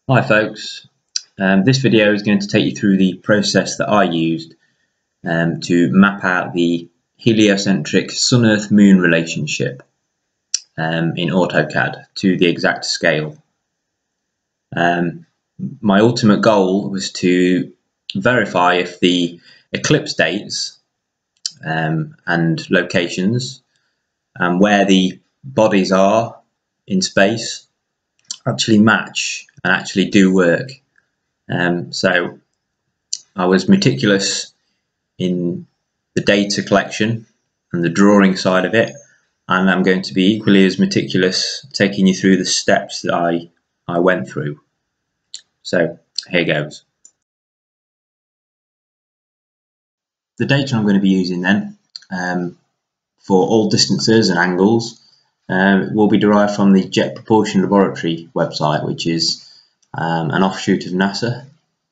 Hi folks, this video is going to take you through the process that I used to map out the heliocentric Sun-Earth-Moon relationship in AutoCAD to the exact scale. My ultimate goal was to verify if the eclipse dates and locations and where the bodies are in space actually match and actually do work. So I was meticulous in the data collection and the drawing side of it, and I'm going to be equally as meticulous taking you through the steps that I went through. So here goes. The data I'm going to be using then for all distances and angles will be derived from the Jet Propulsion Laboratory website, which is an offshoot of NASA.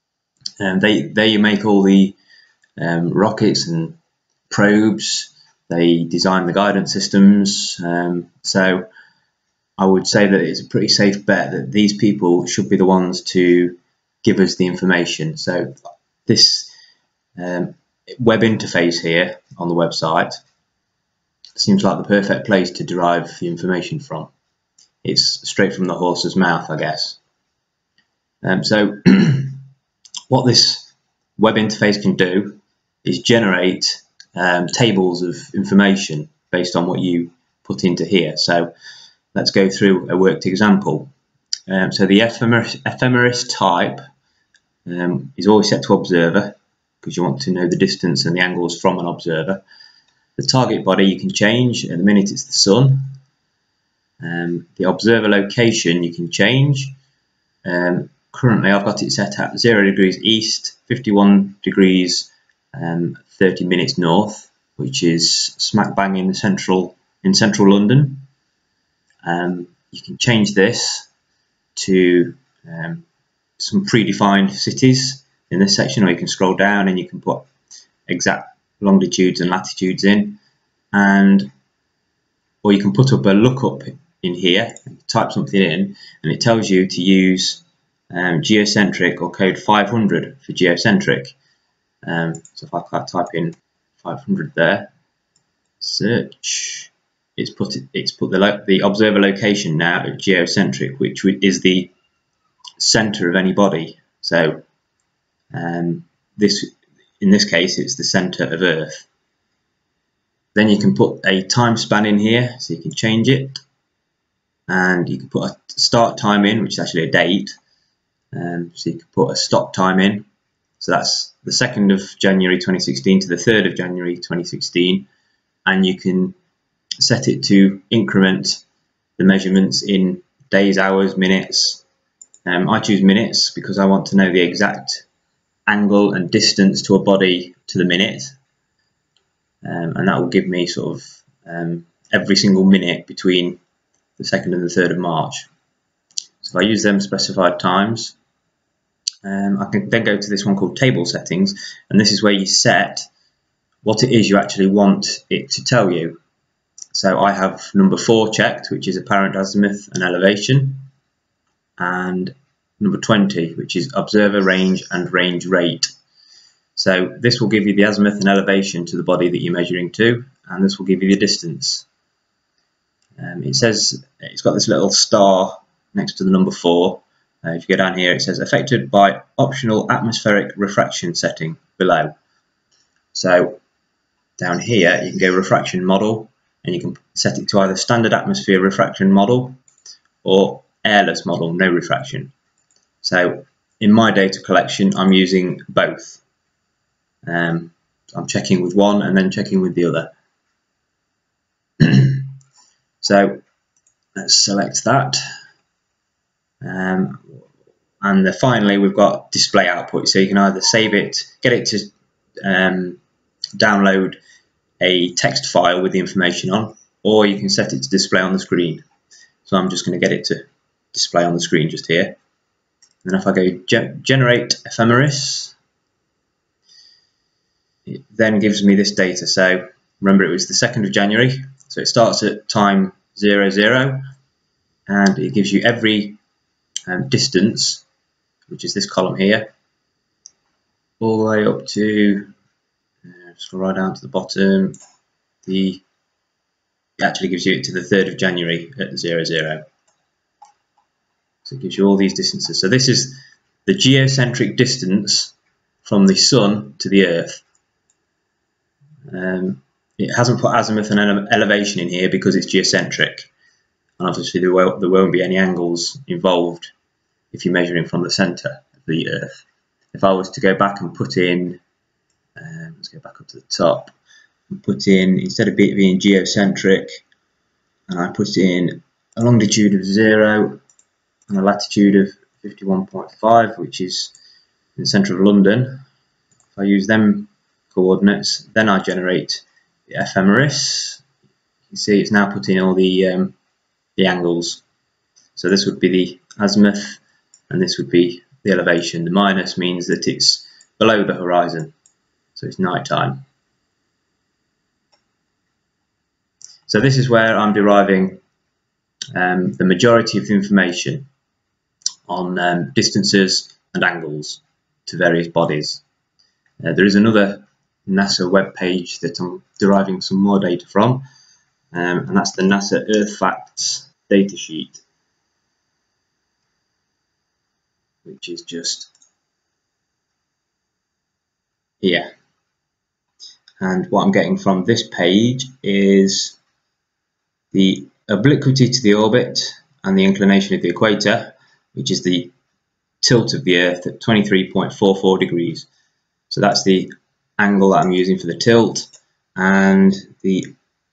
They make all the rockets and probes. They design the guidance systems. So I would say that it's a pretty safe bet that these people should be the ones to give us the information. So this web interface here on the website seems like the perfect place to derive the information from. It's straight from the horse's mouth, I guess. So what this web interface can do is generate tables of information based on what you put into here. So let's go through a worked example. So the ephemeris type is always set to observer because you want to know the distance and the angles from an observer. The target body you can change. At the minute it's the sun. The observer location you can change. Currently I've got it set at 0 degrees east, 51 degrees 30 minutes north, which is smack bang in central London. You can change this to some predefined cities in this section, or you can scroll down and you can put exact longitudes and latitudes in, or you can put up a lookup in here, type something in, and it tells you to use geocentric or code 500 for geocentric. So if I type in 500 there, search, it's put the observer location now at geocentric, which is the center of any body. So in this case it's the center of Earth. Then you can put a time span in here, so you can change it, and you can put a start time in, which is actually a date. So you can put a stop time in, so that's the 2nd of January 2016 to the 3rd of January 2016, and you can set it to increment the measurements in days, hours, minutes. I choose minutes because I want to know the exact angle and distance to a body to the minute, and that will give me sort of every single minute between the 2nd and the 3rd of March. So if I use them specified times, I can then go to this one called table settings, and this is where you set what it is you actually want it to tell you. So I have number 4 checked, which is apparent azimuth and elevation, and number 20, which is observer range and range rate. So this will give you the azimuth and elevation to the body that you're measuring to, and this will give you the distance. It says it's got this little star next to the number 4. If you go down here, it says affected by optional atmospheric refraction setting below. So down here you can go refraction model, and you can set it to either standard atmosphere refraction model or airless model, no refraction. So in my data collection I'm using both. I'm checking with one and then checking with the other. So let's select that. And then finally we've got display output, so you can either save it, get it to download a text file with the information on, or you can set it to display on the screen. So I'm just going to get it to display on the screen just here. And if I go generate ephemeris, it then gives me this data. So remember, it was the 2nd of January, so it starts at time 00, and it gives you every distance which is this column here, all the way up to, just right down to the bottom, it actually gives you it to the 3rd of January at 00. So it gives you all these distances. So this is the geocentric distance from the Sun to the Earth. It hasn't put azimuth and elevation in here because it's geocentric, and obviously there won't be any angles involved if you're measuring from the centre of the Earth. If I was to go back and put in, let's go back up to the top, and put in, instead of it being geocentric, and I put in a longitude of 0 and a latitude of 51.5, which is in the centre of London. If I use them coordinates, then I generate the ephemeris. You can see it's now putting all the angles. So this would be the azimuth, and this would be the elevation. The minus means that it's below the horizon, so it's night time. So this is where I'm deriving the majority of the information on distances and angles to various bodies. There is another NASA web page that I'm deriving some more data from, and that's the NASA Earth Facts datasheet, which is just here. And what I'm getting from this page is the obliquity to the orbit and the inclination of the equator, which is the tilt of the Earth at 23.44 degrees. So that's the angle that I'm using for the tilt, and the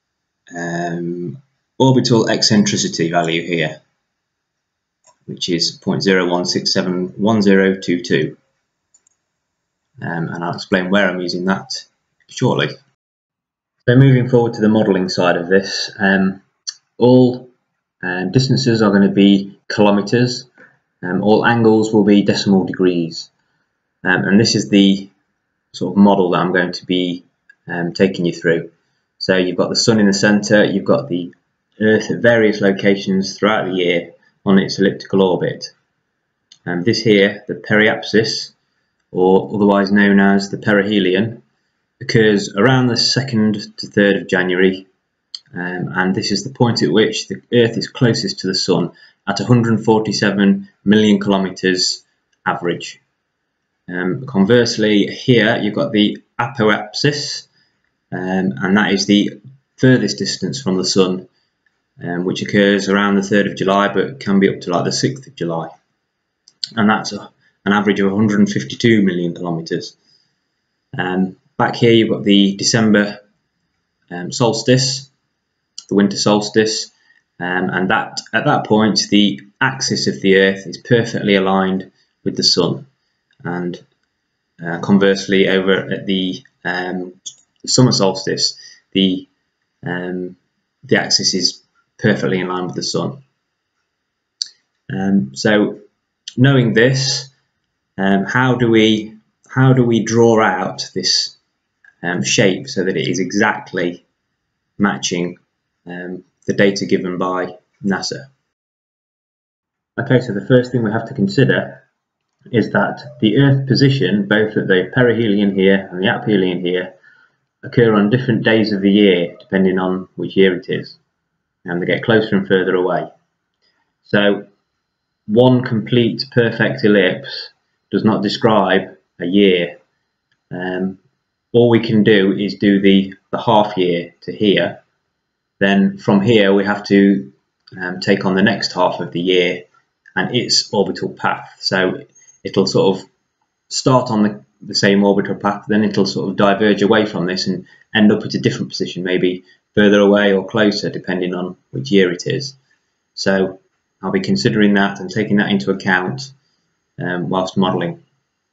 orbital eccentricity value here, which is 0.01671022, and I'll explain where I'm using that shortly. So moving forward to the modelling side of this, all distances are going to be kilometres, all angles will be decimal degrees, and this is the sort of model that I'm going to be taking you through. So you've got the Sun in the centre, you've got the Earth at various locations throughout the year on its elliptical orbit. And this here, the periapsis, or otherwise known as the perihelion, occurs around the 2nd to 3rd of January, and this is the point at which the Earth is closest to the Sun at 147 million kilometres average. Conversely, here you've got the apoapsis, and that is the furthest distance from the Sun, which occurs around the 3rd of July, but can be up to like the 6th of July, and that's an average of 152 million kilometres. Back here you've got the December solstice, the winter solstice, and that at that point the axis of the Earth is perfectly aligned with the Sun, and conversely over at the summer solstice the axis is perfectly in line with the Sun. So knowing this, how do we draw out this shape so that it is exactly matching the data given by NASA? Okay, so the first thing we have to consider is that the Earth position, both at the perihelion here and the aphelion here, occur on different days of the year depending on which year it is, and they get closer and further away. So one complete perfect ellipse does not describe a year. All we can do is do the half year to here. Then from here we have to take on the next half of the year and its orbital path. So it'll sort of start on the same orbital path, then it'll sort of diverge away from this and end up at a different position, maybe further away or closer depending on which year it is. So I'll be considering that and taking that into account whilst modelling.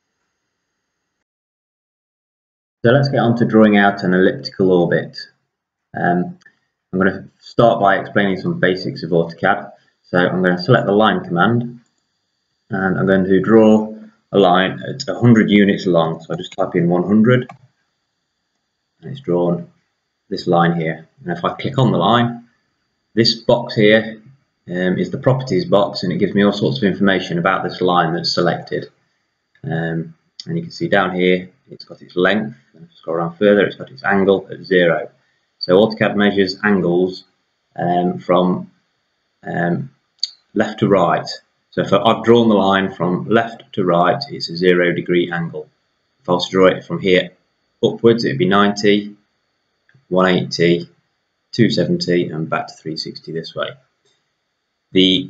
So let's get on to drawing out an elliptical orbit. I'm going to start by explaining some basics of AutoCAD. So I'm going to select the line command, and I'm going to draw a line at 100 units long. So I just type in 100, and it's drawn this line here. And if I click on the line, this box here is the properties box, and it gives me all sorts of information about this line that's selected. And you can see down here it's got its length, and if I scroll around further it's got its angle at 0. So AutoCAD measures angles from left to right. So if I've drawn the line from left to right, it's a 0 degree angle. If I was to draw it from here upwards, it would be 90, 180, 270 and back to 360 this way. The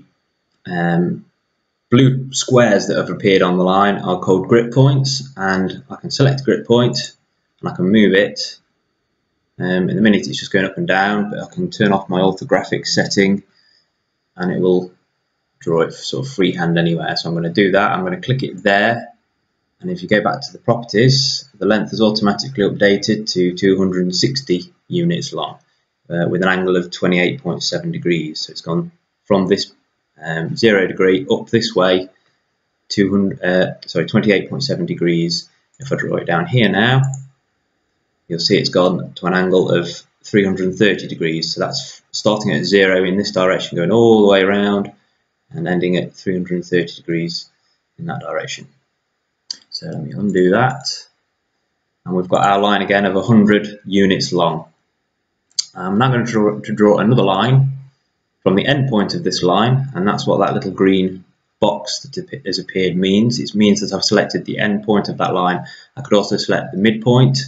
blue squares that have appeared on the line are called grip points, and I can select a grip point and I can move it. In the minute it's just going up and down, but I can turn off my orthographic setting and it will draw it sort of freehand anywhere. So I'm going to do that. I'm going to click it there, and if you go back to the properties, the length is automatically updated to 260 units long with an angle of 28.7 degrees. So it's gone from this 0 degree up this way, 28.7 degrees. If I draw it down here now, you'll see it's gone to an angle of 330 degrees. So that's starting at 0 in this direction, going all the way around and ending at 330 degrees in that direction. So let me undo that, and we've got our line again of 100 units long. I'm now going to draw another line from the end point of this line, and that's what that little green box that has appeared means. It means that I've selected the end point of that line. I could also select the midpoint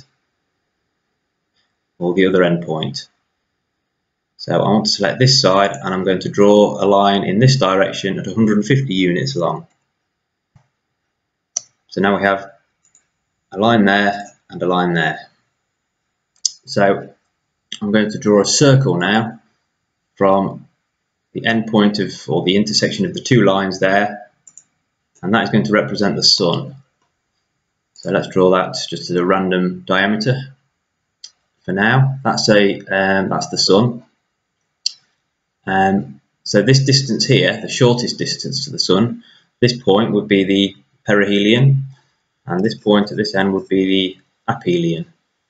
or the other end point. So I want to select this side, and I'm going to draw a line in this direction at 150 units long. So now we have a line there and a line there. So I'm going to draw a circle now from the end point of, or the intersection of the two lines there, and that is going to represent the sun. So let's draw that just as a random diameter for now. That's the sun. So this distance here, the shortest distance to the sun, this point would be the perihelion, and this point at this end would be the aphelion.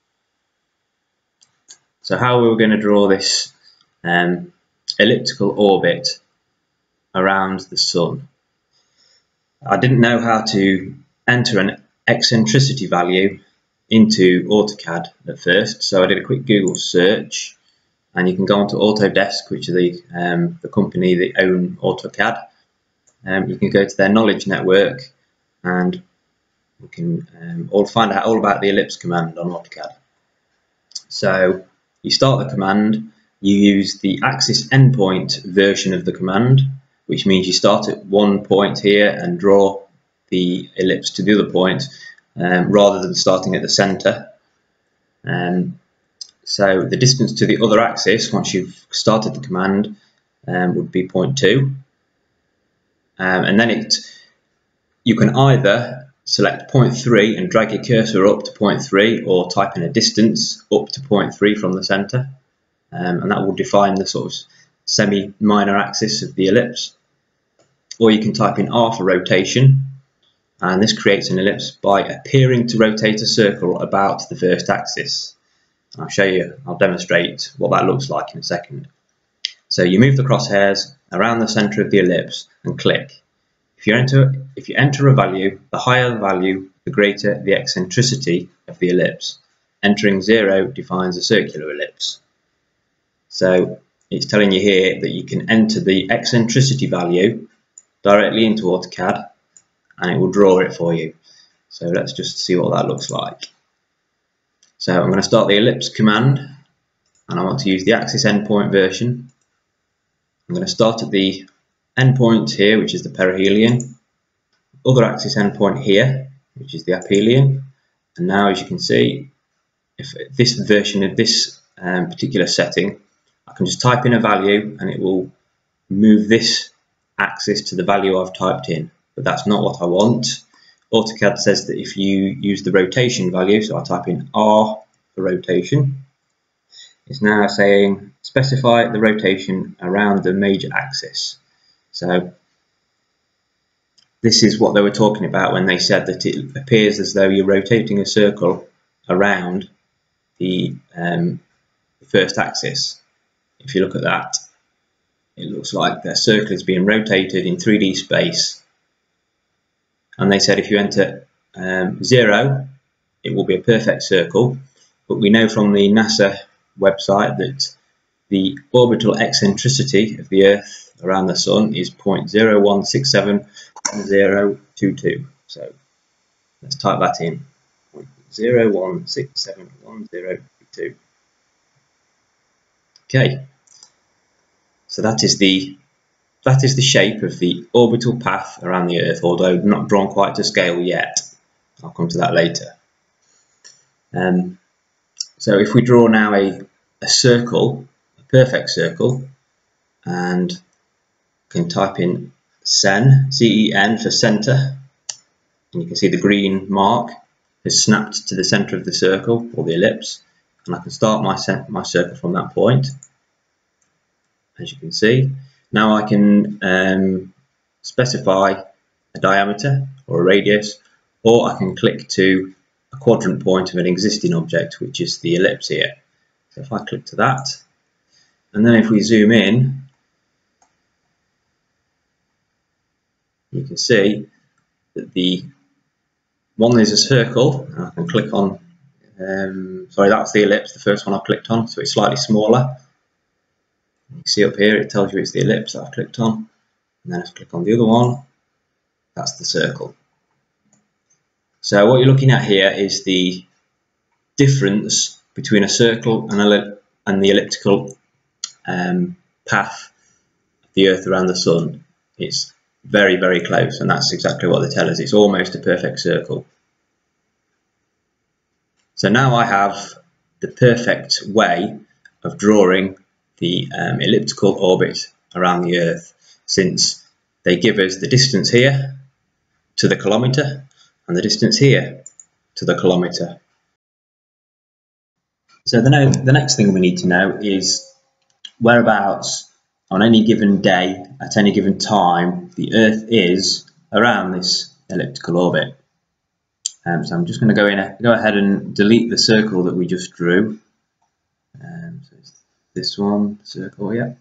So how are we going to draw this elliptical orbit around the sun? I didn't know how to enter an eccentricity value into AutoCAD at first, so I did a quick Google search, and you can go onto Autodesk, which are the company that own AutoCAD. You can go to their knowledge network, and we can all find out all about the ellipse command on AutoCAD. So you start the command, you use the axis endpoint version of the command, which means you start at one point here and draw the ellipse to the other point, rather than starting at the center. So the distance to the other axis, once you've started the command, would be 0.2. And then you can either select 0.3 and drag your cursor up to 0.3, or type in a distance up to 0.3 from the center, and that will define the sort of semi-minor axis of the ellipse. Or you can type in R for rotation, and this creates an ellipse by appearing to rotate a circle about the first axis. I'll demonstrate what that looks like in a second. So you move the crosshairs around the center of the ellipse and click. If you enter a value, the higher the value, the greater the eccentricity of the ellipse. Entering 0 defines a circular ellipse. So it's telling you here that you can enter the eccentricity value directly into AutoCAD, and it will draw it for you. So let's just see what that looks like. So I'm going to start the ellipse command, and I want to use the axis endpoint version. I'm going to start at the endpoint here, which is the perihelion, other axis endpoint here, which is the aphelion, and now, as you can see, if this version of this particular setting, I can just type in a value and it will move this axis to the value I've typed in, but that's not what I want. AutoCAD says that if you use the rotation value, so I type in R for rotation, it's now saying specify the rotation around the major axis. So this is what they were talking about when they said that it appears as though you're rotating a circle around the first axis. If you look at that, it looks like the circle is being rotated in 3D space. And they said if you enter 0, it will be a perfect circle. But we know from the NASA website that the orbital eccentricity of the Earth around the Sun is 0.01671022. So let's type that in. 0.01671022. Okay. So that is the shape of the orbital path around the Earth, although not drawn quite to scale yet. I'll come to that later. So if we draw now a circle, a perfect circle, and can type in CEN, C-E-N for centre, and you can see the green mark has snapped to the centre of the circle or the ellipse, and I can start my circle from that point, as you can see. Now I can specify a diameter or a radius, or I can click to a quadrant point of an existing object, which is the ellipse here. So if I click to that, and then if we zoom in, you can see that the one is a circle, and I can click on, sorry, that's the ellipse, the first one I clicked on, so it's slightly smaller. You can see up here it tells you it's the ellipse that I've clicked on, and then if I click on the other one, that's the circle. So what you're looking at here is the difference between a circle and the elliptical path of the Earth around the Sun. It's very, very close, and that's exactly what they tell us. It's almost a perfect circle. So now I have the perfect way of drawing the elliptical orbit around the Earth, since they give us the distance here to the kilometre and the distance here to the kilometre. So the next thing we need to know is whereabouts on any given day at any given time the Earth is around this elliptical orbit. So I'm just going to go ahead and delete the circle that we just drew. So it's this one, circle, yeah.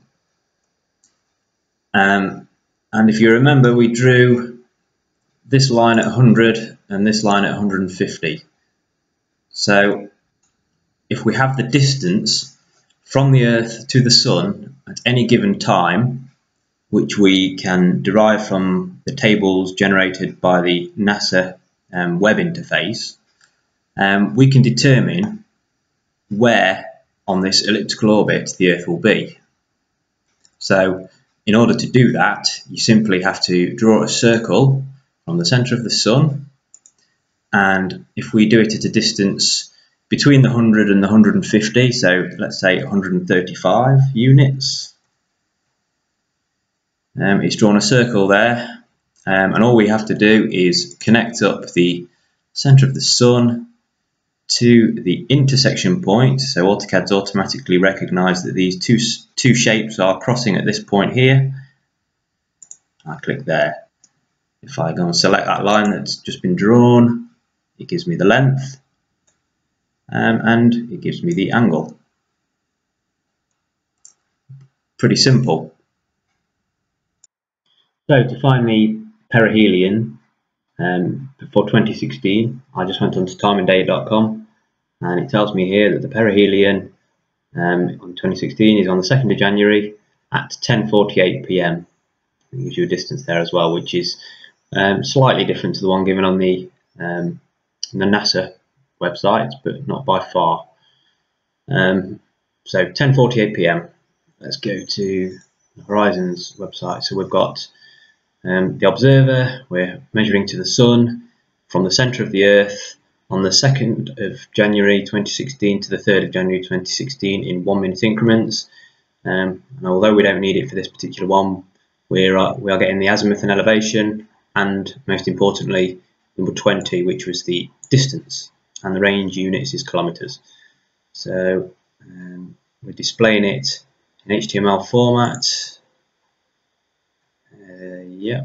And if you remember, we drew this line at 100 and this line at 150. So if we have the distance from the Earth to the Sun at any given time, which we can derive from the tables generated by the NASA web interface, we can determine where on this elliptical orbit the Earth will be. So in order to do that, you simply have to draw a circle from the centre of the Sun, and if we do it at a distance between the 100 and the 150, so let's say 135 units, it's drawn a circle there, and all we have to do is connect up the centre of the Sun to the intersection point. So AutoCAD's automatically recognised that these two shapes are crossing at this point here. I click there. If I go and select that line that's just been drawn, it gives me the length, and it gives me the angle. Pretty simple. So to find the perihelion for 2016, I just went onto timeanddate.com, and it tells me here that the perihelion on 2016 is on the 2nd of January at 10:48 p.m. It gives you a distance there as well, which is slightly different to the one given on the NASA website, but not by far. So 10:48 p.m. Let's go to Horizon's website. So we've got the observer. We're measuring to the Sun from the centre of the Earth on the 2nd of January 2016 to the 3rd of January 2016 in 1 minute increments. And although we don't need it for this particular one, we are getting the azimuth and elevation, and most importantly number 20, which was the distance, and the range units is kilometres. So we're displaying it in HTML format. Yeah.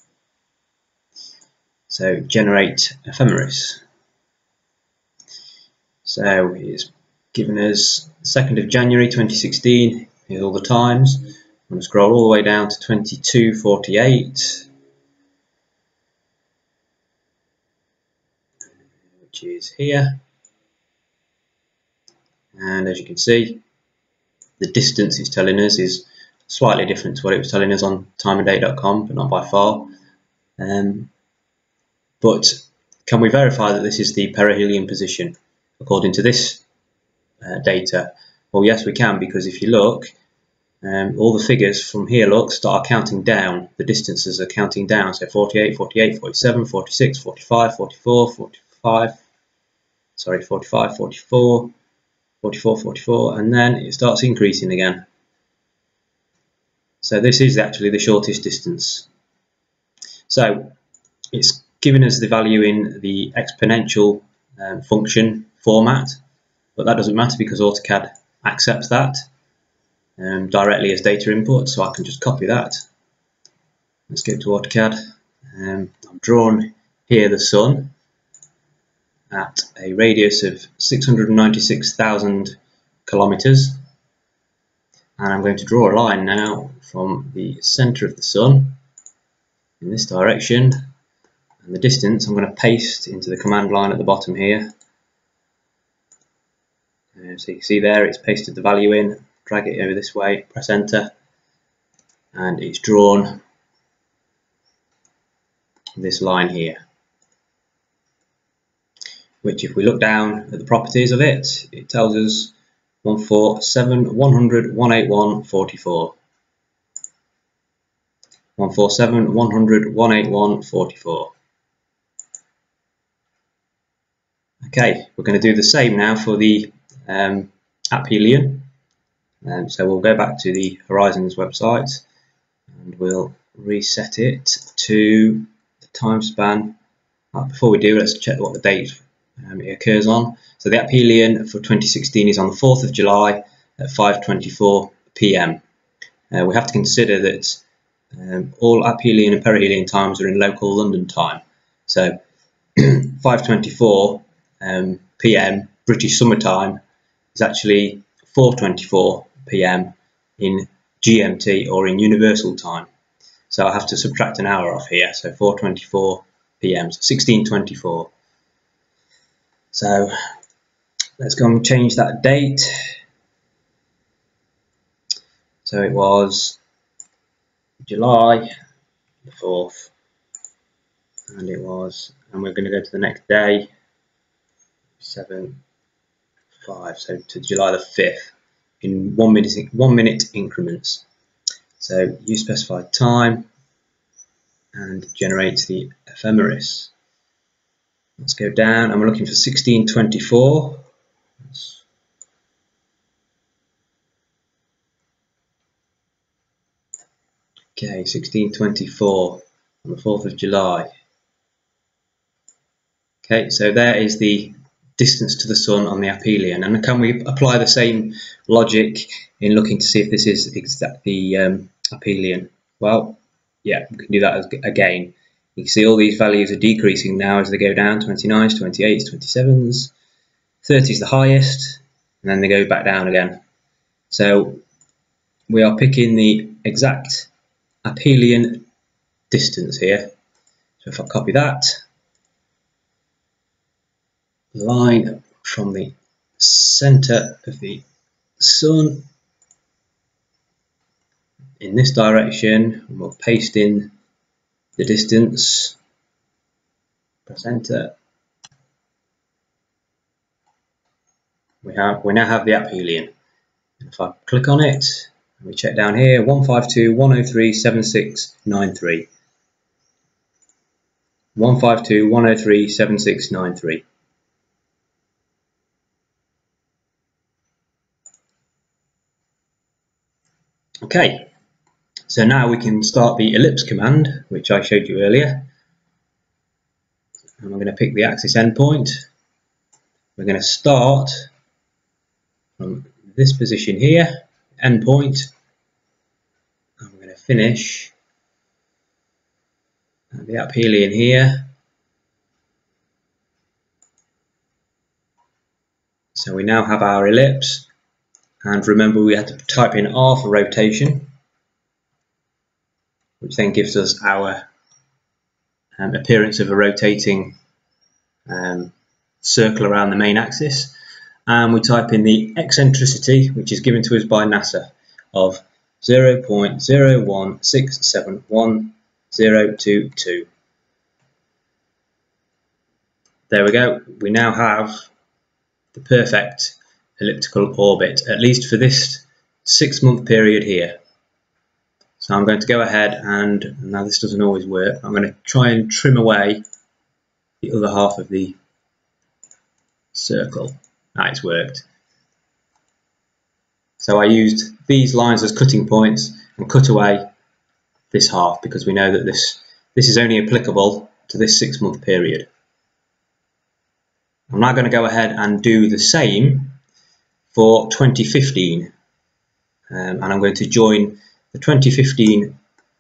So generate ephemeris. So it's given us 2nd of January 2016. Here's all the times. I'm going to scroll all the way down to 2248, which is here. And as you can see, the distance it's telling us is slightly different to what it was telling us on timeanddate.com, but not by far. But can we verify that this is the perihelion position according to this data? Well, yes, we can, because if you look, all the figures from here start counting down. The distances are counting down. So 48, 48, 47, 46, 45, 44, 45, sorry, 45, 44, 44, 44, and then it starts increasing again. So this is actually the shortest distance. So it's giving us the value in the exponential function format, but that doesn't matter because AutoCAD accepts that directly as data input, so I can just copy that. Let's go to AutoCAD. I've drawn here the sun at a radius of 696,000 kilometers, and I'm going to draw a line now from the center of the sun in this direction, and the distance I'm going to paste into the command line at the bottom here. So you can see there it's pasted the value in, drag it over this way, press enter, and it's drawn this line here, which if we look down at the properties of it, it tells us 147, 100, 181, 44. 147, 100, 181, 44. Okay, we're going to do the same now for the aphelion. So we'll go back to the Horizons website and we'll reset it to the time span. Before we do, let's check what the date it occurs on. So the aphelion for 2016 is on the 4th of July at 5:24 p.m. We have to consider that all aphelion and perihelion times are in local London time. So 5:24 p.m. British summertime is actually 4:24 p.m. in GMT or in universal time. So I have to subtract an hour off here. So 4:24 p.m. So 16:24. So let's go and change that date. So it was July the 4th, and we're going to go to the next day, 7/5, so to July the 5th in 1 minute increments. So you specify time and generate the ephemeris. Let's go down, and we're looking for 16:24. Okay, 16:24 on the 4th of July. Okay, so there is the distance to the sun on the aphelion. And can we apply the same logic in looking to see if this is exactly aphelion? Well, yeah, we can do that again. You can see all these values are decreasing now as they go down, 29s, 28s, 27s, 30 is the highest, and then they go back down again. So we are picking the exact aphelion distance here. So if I copy that line from the center of the sun in this direction, and we'll paste in the distance, press enter. We now have the aphelion. If I click on it, and we check down here, 152, 103, 7693. 152, 103, 7693. Okay, so now we can start the ellipse command, which I showed you earlier. And we're going to pick the axis endpoint. We're going to start from this position here, endpoint, and we're going to finish at the aphelion here. So we now have our ellipse, and remember we had to type in R for rotation. which then gives us our appearance of a rotating circle around the main axis. And we type in the eccentricity, which is given to us by NASA, of 0.01671,022. There we go. We now have the perfect elliptical orbit, at least for this 6-month period here. So I'm going to go ahead and, now this doesn't always work, I'm going to try and trim away the other half of the circle. Now it's worked. So I used these lines as cutting points and cut away this half, because we know that this is only applicable to this 6-month period. I'm now going to go ahead and do the same for 2015, and I'm going to join the 2015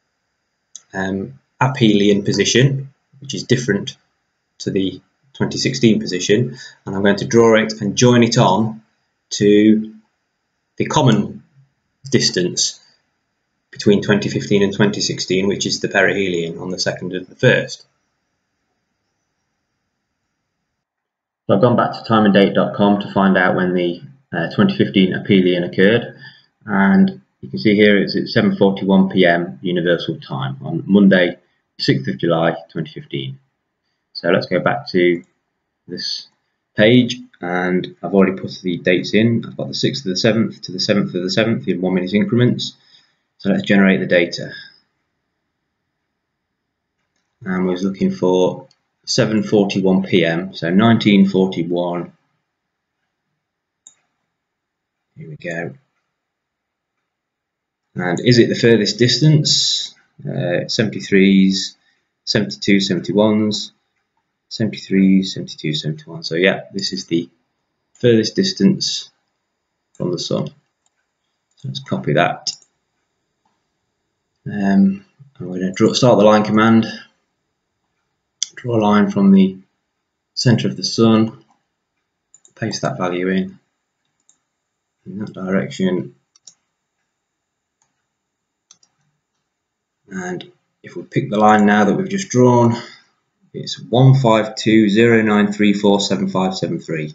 aphelion position, which is different to the 2016 position, and I'm going to draw it and join it on to the common distance between 2015 and 2016, which is the perihelion on the 2nd of the 1st. So I've gone back to timeanddate.com to find out when the 2015 aphelion occurred, and you can see here it's at 7:41 p.m. Universal Time on Monday, 6th of July 2015. So let's go back to this page, and I've already put the dates in. I've got the 6th of the 7th to the 7th of the 7th in 1 minute increments. So let's generate the data. And we're looking for 7:41 p.m. so 1941. Here we go. And is it the furthest distance? 73s, 72, 71s, 73, 72, 71. So yeah, this is the furthest distance from the Sun. So let's copy that. I'm going to start the line command. Draw a line from the center of the Sun. Paste that value in that direction. And if we pick the line now that we've just drawn, it's 15209347573.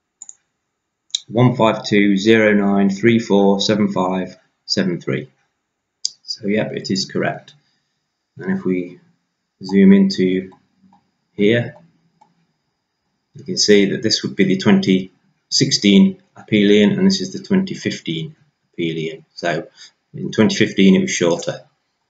15209347573. So yep, it is correct. And if we zoom into here, you can see that this would be the 2016 aphelion and this is the 2015 aphelion. So in 2015 it was shorter.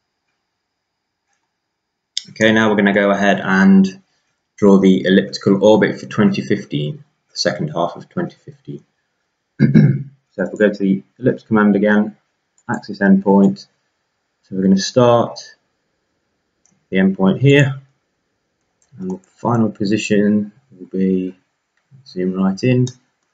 Okay, now we're going to go ahead and draw the elliptical orbit for 2015, the second half of 2015. So if we go to the ellipse command again, axis endpoint, so we're going to start the endpoint here, and the final position will be, zoom right in,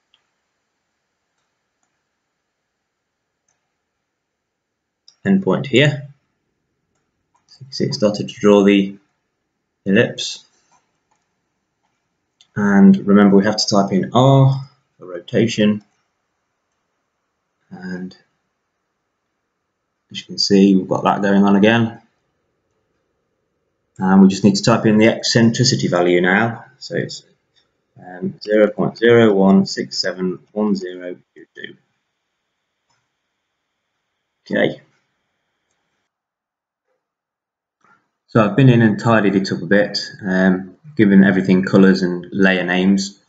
endpoint here. So you can see it started to draw the ellipse, and remember we have to type in R for rotation, and as you can see we've got that going on again, and we just need to type in the eccentricity value now, so it's 0.01671022. Okay, so I've been in and tidied it up a bit, given everything colours and layer names.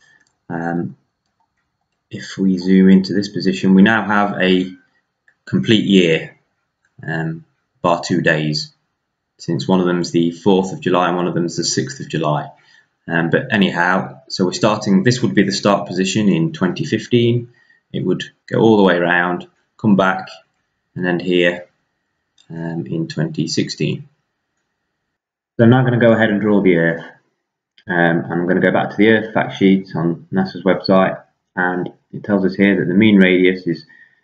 If we zoom into this position, we now have a complete year, bar 2 days, since one of them is the 4th of July and one of them is the 6th of July. But anyhow, so we're starting, this would be the start position in 2015. It would go all the way around, come back, and end here in 2016. So I'm now going to go ahead and draw the Earth. I'm going to go back to the Earth fact sheet on NASA's website, and it tells us here that the mean radius is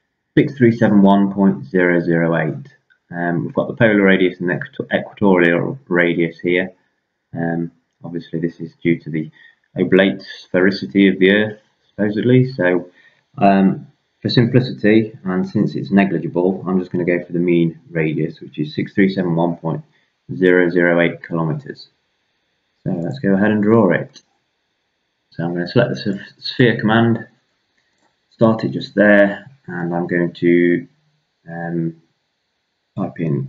6371.008. We've got the polar radius and the equatorial radius here. Obviously this is due to the oblate sphericity of the Earth, supposedly. So for for simplicity, and since it's negligible, I'm just going to go for the mean radius, which is 6371.008 kilometers. So let's go ahead and draw it. So I'm going to select the sphere command, start it just there, and I'm going to type in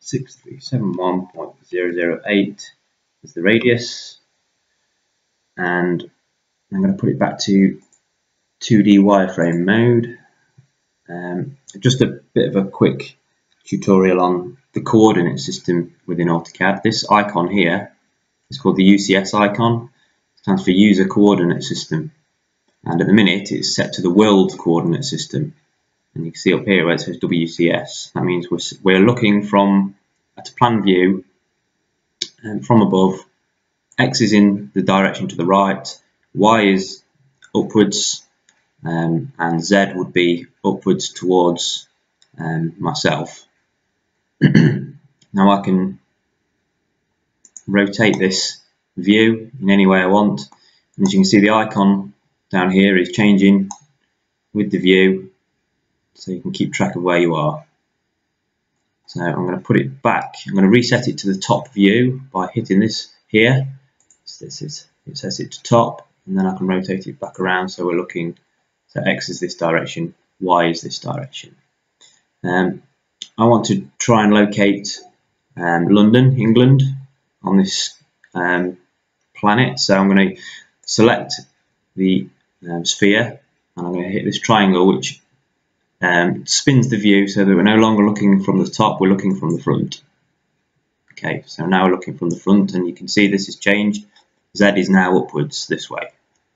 6371.008 as the radius, and I'm going to put it back to 2D wireframe mode. Just a bit of a quick tutorial on the coordinate system within AutoCAD. This icon here is called the UCS icon. It stands for User Coordinate System, and at the minute it's set to the World Coordinate System. And you can see up here where it says WCS. That means we're looking from at a plan view from above. X is in the direction to the right, Y is upwards, and Z would be upwards towards myself. Now I can rotate this view in any way I want, and as you can see, the icon down here is changing with the view, so you can keep track of where you are. So I'm going to put it back. I'm going to reset it to the top view by hitting this here. So it sets it to top, and then I can rotate it back around, so we're looking. So X is this direction, Y is this direction. I want to try and locate London, England, on this planet. So I'm going to select the sphere, and I'm going to hit this triangle, which spins the view so that we're no longer looking from the top, we're looking from the front. Okay, so now we're looking from the front, and you can see this has changed. Z is now upwards this way.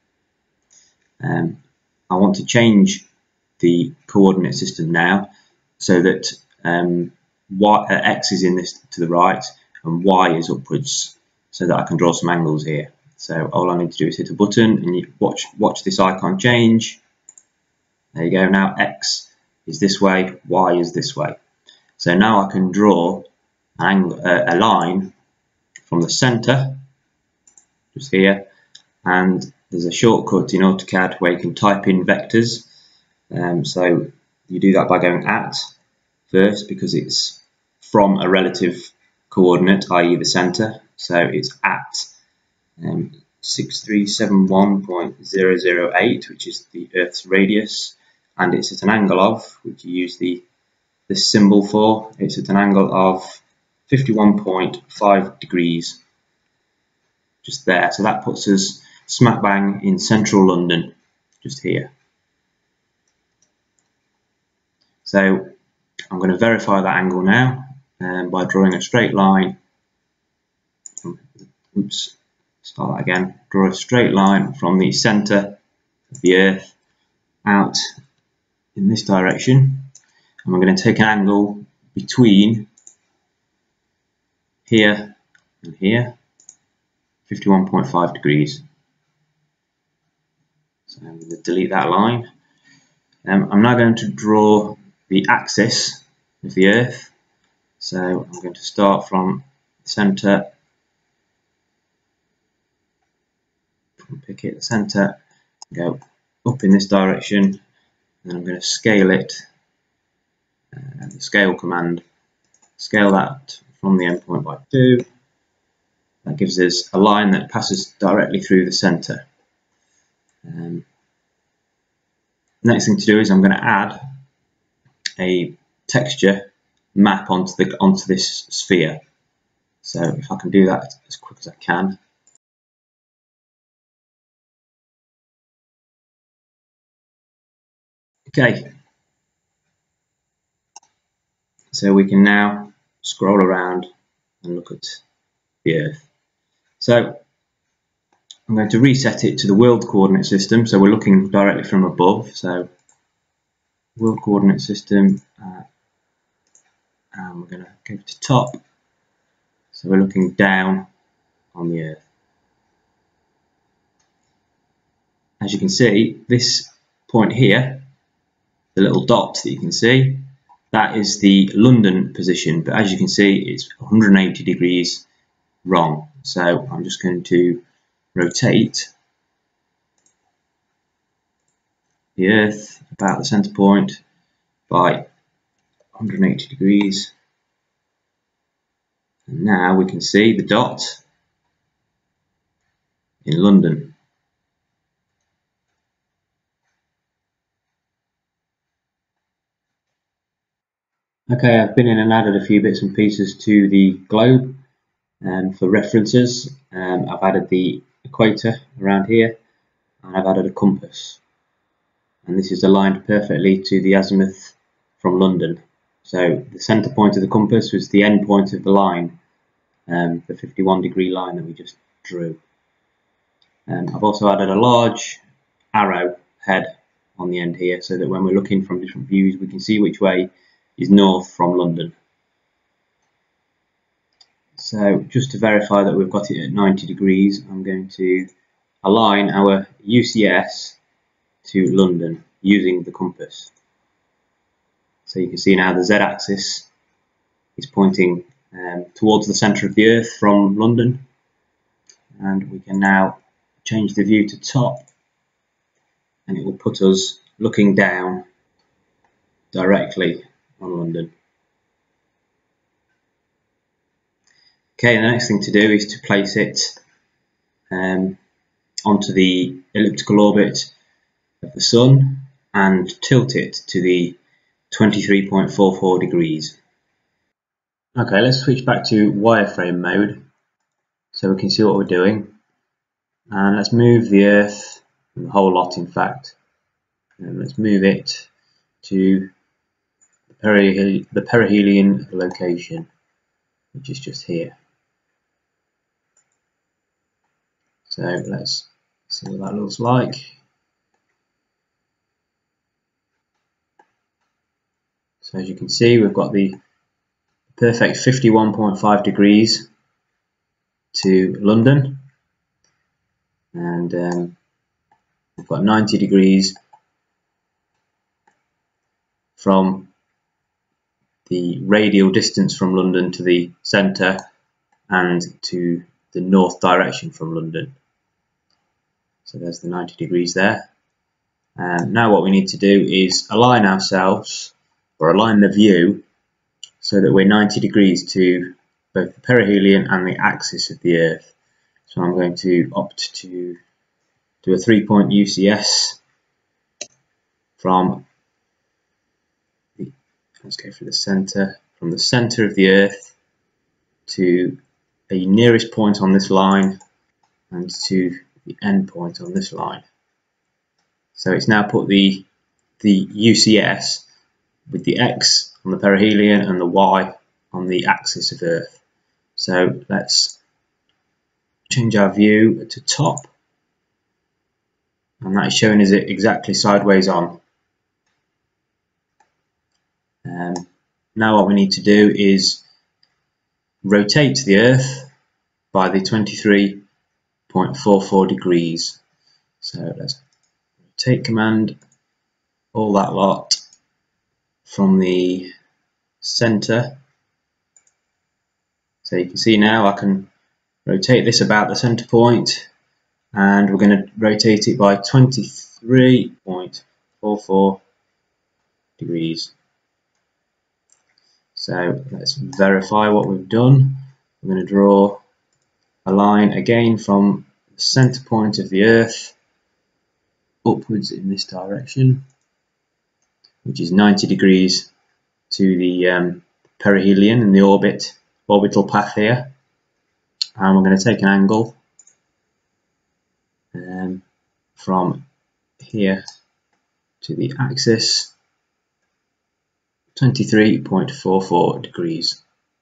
I want to change the coordinate system now so that X is in this to the right and Y is upwards, so that I can draw some angles here. So all I need to do is hit a button, and you watch this icon change. There you go. Now X is this way, Y is this way. So now I can draw an angle, a line from the center, just here, and there's a shortcut in AutoCAD where you can type in vectors. So you do that by going at first, because it's from a relative coordinate, i.e. the center. So it's at 6371.008, which is the Earth's radius, and it's at an angle of, which you use this symbol for, it's at an angle of 51.5 degrees, just there. So that puts us smack bang in central London, just here. So I'm going to verify that angle now by drawing a straight line. Oops, start that again. Draw a straight line from the center of the Earth out in this direction, and we're going to take an angle between here and here, 51.5 degrees. So I'm going to delete that line. I'm now going to draw the axis of the Earth. So I'm going to start from the center, pick it at the center, go up in this direction, and then I'm going to scale it. The scale command, scale that from the endpoint by 2. That gives us a line that passes directly through the center. Next thing to do is I'm going to add a texture map onto this sphere. So if I can do that as quick as I can. Okay, so we can now scroll around and look at the Earth. So I'm going to reset it to the world coordinate system, so we're looking directly from above. So world coordinate system, and we're going to go to top, so we're looking down on the Earth. As you can see, this point here, the little dot that you can see, that is the London position, but as you can see, it's 180 degrees wrong. So I'm just going to rotate the Earth about the centre point by 180 degrees. And now we can see the dot in London. Okay, I've been in and added a few bits and pieces to the globe for references. I've added the equator around here, and I've added a compass. And this is aligned perfectly to the azimuth from London. So the centre point of the compass was the end point of the line, the 51-degree line that we just drew. I've also added a large arrow head on the end here, so that when we're looking from different views we can see which way is north from London. So just to verify that we've got it at 90 degrees, I'm going to align our UCS to London using the compass. So you can see now the Z-axis is pointing towards the centre of the Earth from London, and we can now change the view to top, and it will put us looking down directly on London. Okay, the next thing to do is to place it onto the elliptical orbit of the Sun and tilt it to the 23.44 degrees. Okay, let's switch back to wireframe mode so we can see what we're doing. And let's move the Earth, the whole lot in fact, and let's move it to the perihelion location, which is just here. So let's see what that looks like. So as you can see, we've got the perfect 51.5 degrees to London, and we've got 90 degrees from the radial distance from London to the centre and to the north direction from London. So there's the 90 degrees there. Now what we need to do is align ourselves, or align the view, so that we're 90 degrees to both the perihelion and the axis of the Earth. So I'm going to opt to do a 3-point UCS from let's go for the centre, from the centre of the Earth to the nearest point on this line and to the end point on this line. So it's now put the UCS with the X on the perihelion and the Y on the axis of Earth. So let's change our view to top, and that is showing us it exactly sideways on. Now what we need to do is rotate the Earth by the 23.44 degrees. So let's rotate command, all that lot from the centre. So you can see now I can rotate this about the centre point, and we're going to rotate it by 23.44 degrees. So let's verify what we've done. We're going to draw a line again from the centre point of the Earth upwards in this direction, which is 90 degrees to the perihelion and the orbital path here. And we're going to take an angle from here to the axis, 23.44 degrees.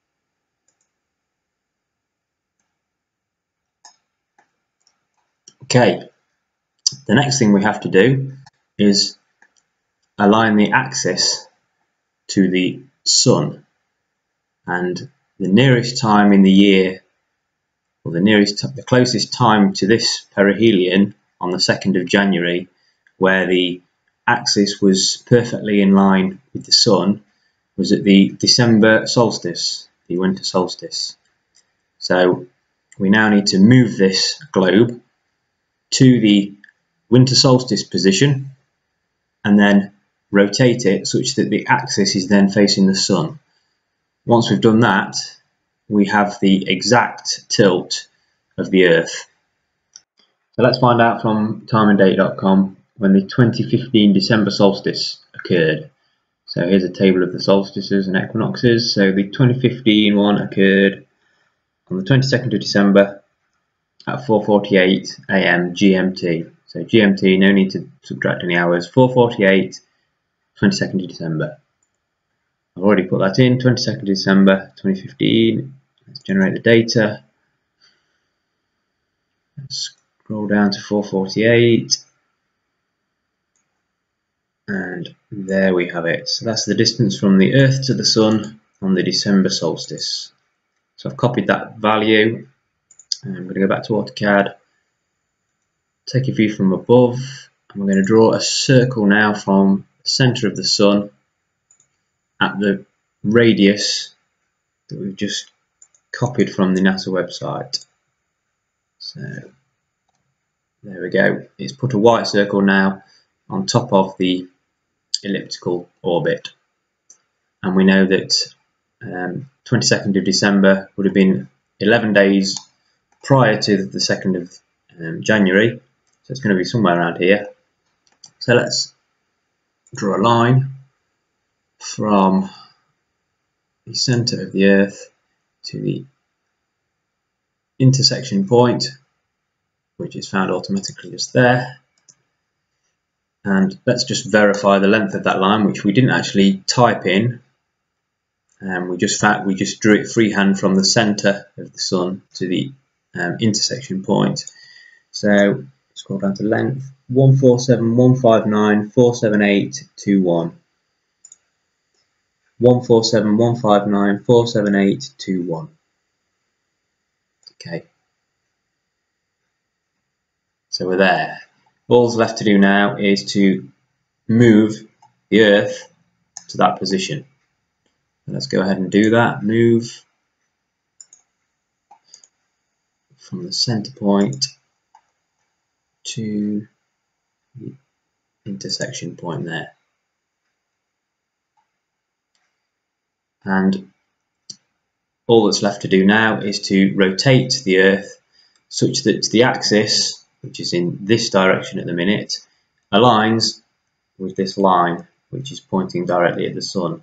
Okay, the next thing we have to do is align the axis to the Sun, and the nearest time in the year, or the closest time to this perihelion on the 2nd of January, where the axis was perfectly in line with the Sun, was at the December solstice, the winter solstice. So we now need to move this globe to the winter solstice position, and then rotate it such that the axis is then facing the sun. Once we've done that, we have the exact tilt of the Earth. So let's find out from timeanddate.com when the 2015 December solstice occurred. So here's a table of the solstices and equinoxes. So the 2015 one occurred on the 22nd of December at 4:48 AM GMT. So GMT, no need to subtract any hours. 4:48, 22nd of December. I've already put that in, 22nd of December 2015. Let's generate the data. Let's scroll down to 4:48. And there we have it. So that's the distance from the Earth to the Sun on the December solstice. So I've copied that value. And I'm going to go back to AutoCAD, take a view from above, and we're going to draw a circle now from the center of the Sun at the radius that we've just copied from the NASA website. So there we go. It's put a white circle now on top of the elliptical orbit, and we know that 22nd of December would have been 11 days prior to the 2nd of January, so it's going to be somewhere around here. So let's draw a line from the center of the Earth to the intersection point, which is found automatically just there. And let's just verify the length of that line, which we didn't actually type in. We just drew it freehand from the center of the Sun to the intersection point. So scroll down to length 147,159,478,21. 147,159,478,21. Okay. So we're there. All's left to do now is to move the Earth to that position. Let's go ahead and do that. Move from the center point to the intersection point there. And all that's left to do now is to rotate the Earth such that the axis, which is in this direction at the minute, aligns with this line, which is pointing directly at the Sun.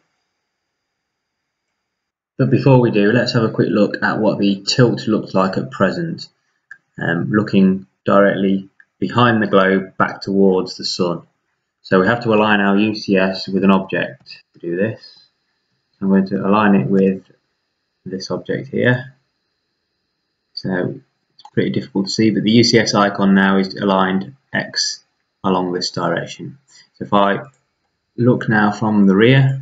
But before we do, let's have a quick look at what the tilt looks like at present, looking directly behind the globe back towards the Sun. So we have to align our UCS with an object to do this. I'm going to align it with this object here. So it's pretty difficult to see, but the UCS icon now is aligned X along this direction. So if I look now from the rear,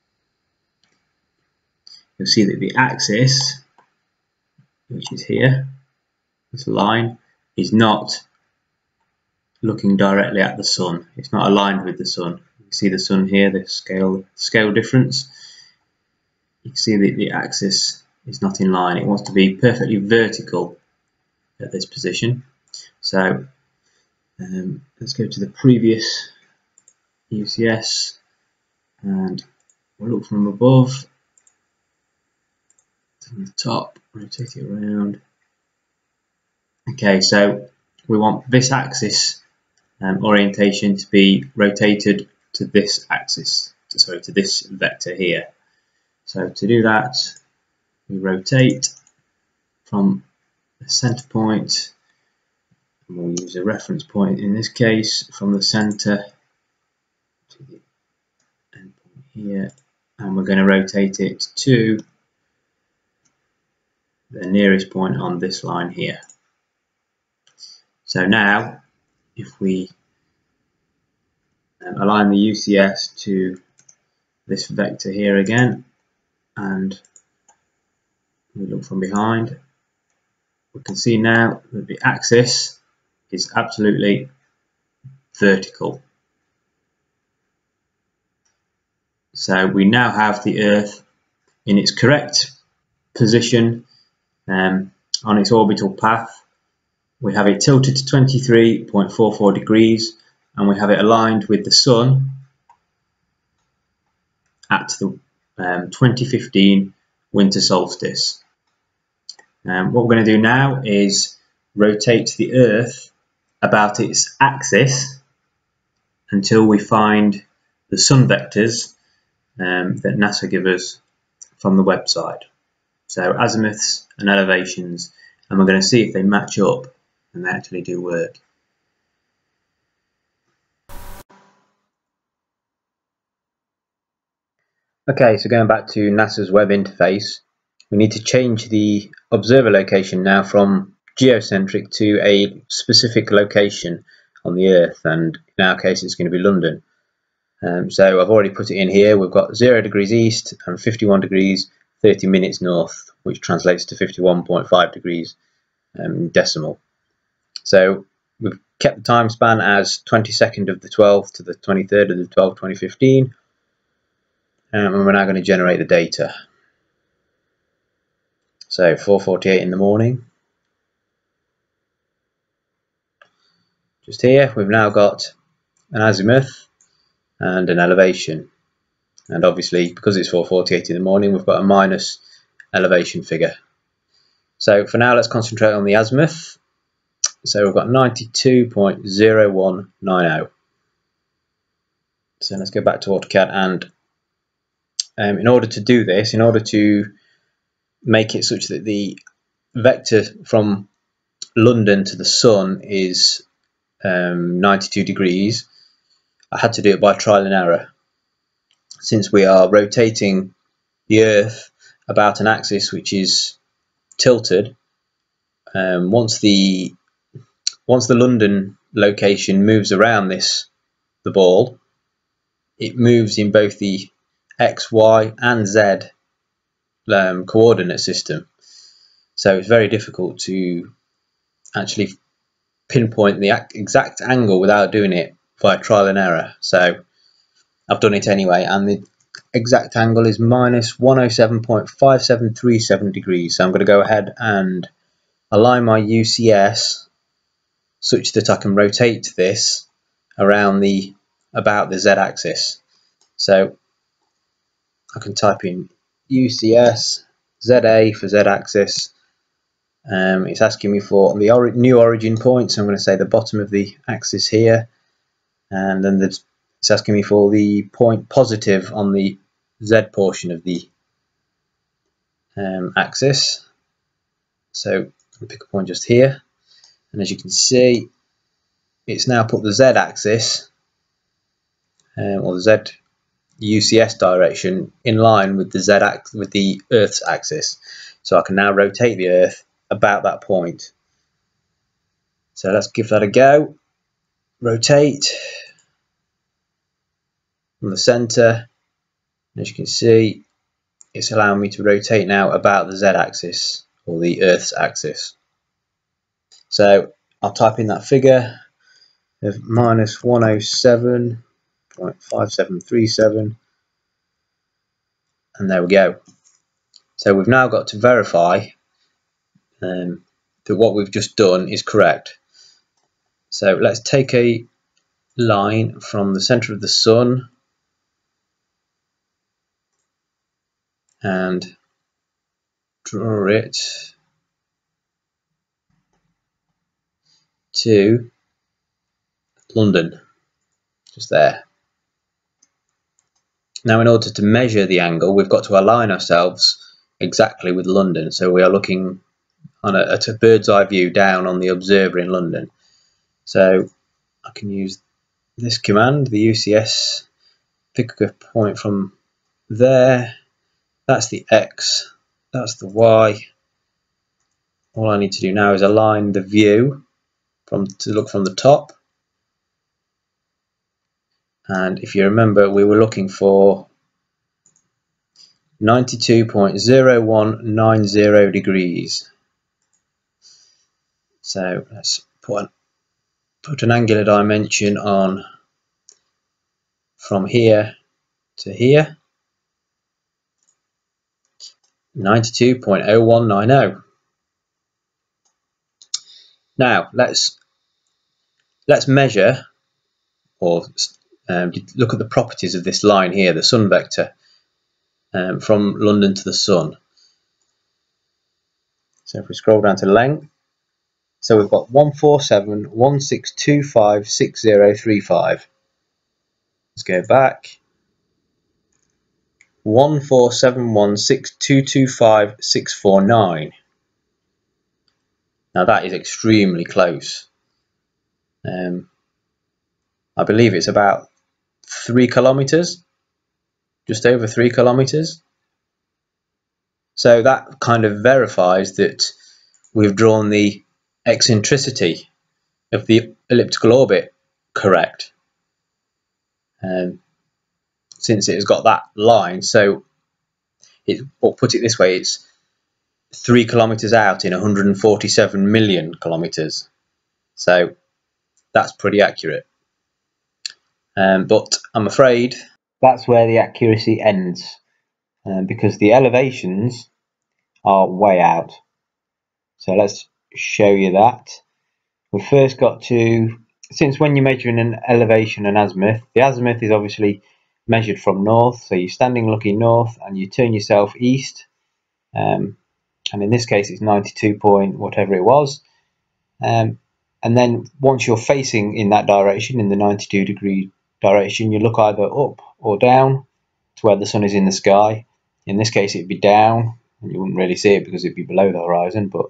you'll see that the axis, which is here, this line, is not looking directly at the Sun. It's not aligned with the Sun. You can see the Sun here, the scale difference. You can see that the axis is not in line. It wants to be perfectly vertical at this position. So let's go to the previous UCS and we'll look from above. From the top, rotate it around. Okay, so we want this axis orientation to be rotated to this axis, to this vector here. So to do that, we rotate from the center point, and we'll use a reference point in this case from the center to the end point here, and we're going to rotate it to the nearest point on this line here. So now if we align the UCS to this vector here again and we look from behind, we can see now that the axis is absolutely vertical. So we now have the Earth in its correct position on its orbital path. We have it tilted to 23.44 degrees and we have it aligned with the Sun at the 2015 winter solstice. What we're going to do now is rotate the Earth about its axis until we find the sun vectors that NASA give us from the website. So azimuths and elevations, and we're going to see if they match up and they actually do work. Okay, so going back to NASA's web interface, we need to change the observer location now from geocentric to a specific location on the Earth, and in our case it's going to be London. So I've already put it in here. We've got 0 degrees east and 51 degrees 30 minutes north, which translates to 51.5 degrees decimal. So we've kept the time span as 22nd of the 12th to the 23rd of the 12th, 2015, and we're now going to generate the data. So 4:48 in the morning. Just here we've now got an azimuth and an elevation, and obviously because it's 4:48 in the morning we've got a minus elevation figure. So for now let's concentrate on the azimuth. So we've got 92.0190. So let's go back to AutoCAD, and in order to do this, in order to make it such that the vector from London to the Sun is 92 degrees, I had to do it by trial and error. Since we are rotating the Earth about an axis which is tilted, once the London location moves around the ball, it moves in both the X, Y and Z coordinate system. So it's very difficult to actually pinpoint the exact angle without doing it via trial and error. So I've done it anyway, and the exact angle is minus 107.5737 degrees. So I'm going to go ahead and align my UCS such that I can rotate this around about the Z axis. So I can type in UCS ZA for Z axis. It's asking me for the new origin point, so I'm going to say the bottom of the axis here, and then it's asking me for the point positive on the Z portion of the axis. So I'll pick a point just here, and as you can see, it's now put the Z axis or the Z UCS direction in line with the Earth's axis. So I can now rotate the Earth about that point. So let's give that a go. Rotate from the center. As you can see, it's allowing me to rotate now about the Z axis or the Earth's axis. So I'll type in that figure of minus 107.5737, and there we go. So we've now got to verify that what we've just done is correct. So let's take a line from the center of the Sun and draw it to London, just there. Now in order to measure the angle, we've got to align ourselves exactly with London. So we are looking at a bird's eye view down on the observer in London. So I can use this command, the UCS, pick a point from there. That's the X, that's the Y. All I need to do now is align the view to look from the top. And if you remember, we were looking for 92.0190 degrees. So let's put an angular dimension on from here to here. 92.0190. Now let's measure or look at the properties of this line here, the sun vector, from London to the sun. So if we scroll down to length, so we've got 14716256035. Let's go back. 14716225649. Now that is extremely close. I believe it's about 3 kilometers, just over 3 kilometers. So that kind of verifies that we've drawn the eccentricity of the elliptical orbit correct. Since it has got that line, so or put it this way, it's 3 kilometers out in 147 million kilometers. So that's pretty accurate. But I'm afraid that's where the accuracy ends, because the elevations are way out. So let's show you that. We've first got to, since when you're measuring an elevation and azimuth, the azimuth is obviously measured from north, so you're standing looking north and you turn yourself east, and in this case it's 92 point whatever it was, and then once you're facing in that direction, in the 92-degree direction, you look either up or down to where the sun is in the sky. In this case it'd be down, and you wouldn't really see it because it'd be below the horizon, but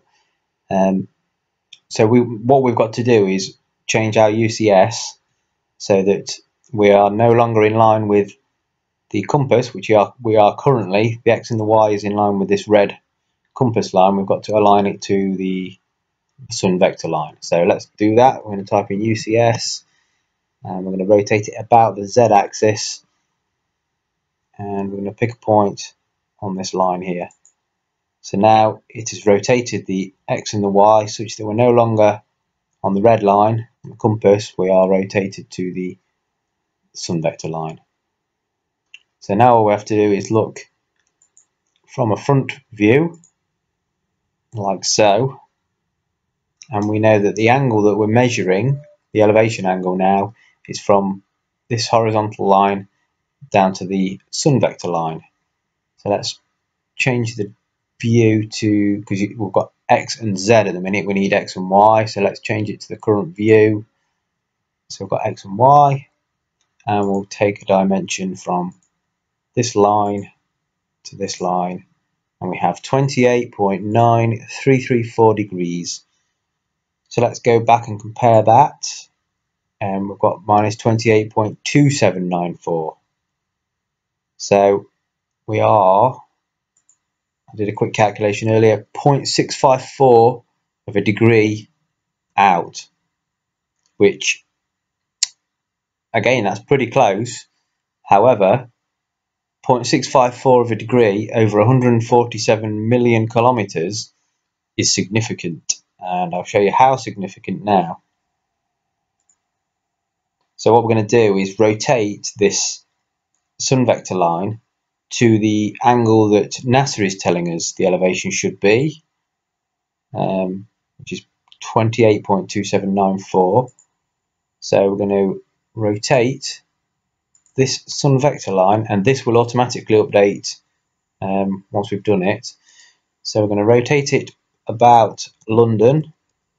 so what we've got to do is change our UCS so that we are no longer in line with the compass, which we are currently. The X and the Y is in line with this red compass line. We've got to align it to the sun vector line. So let's do that. We're going to type in UCS, and we're going to rotate it about the Z axis, and we're going to pick a point on this line here. So now it has rotated the X and the Y such that we're no longer on the red line, the compass, we are rotated to the sun vector line. So now all we have to do is look from a front view, like so, and we know that the angle that we're measuring, the elevation angle now, is from this horizontal line down to the sun vector line. So let's change the view to, because we've got X and Z at the minute, we need X and Y, so let's change it to the current view. So we've got X and Y, and we'll take a dimension from this line to this line, and we have 28.9334 degrees. So let's go back and compare that, and we've got minus 28.2794. So we are, I did a quick calculation earlier, 0.654 of a degree out, which again, that's pretty close. However, 0.654 of a degree over 147 million kilometers is significant, and I'll show you how significant now. So what we're going to do is rotate this sun vector line to the angle that NASA is telling us the elevation should be, which is 28.2794. So we're going to rotate this sun vector line, and this will automatically update once we've done it. So we're going to rotate it about London,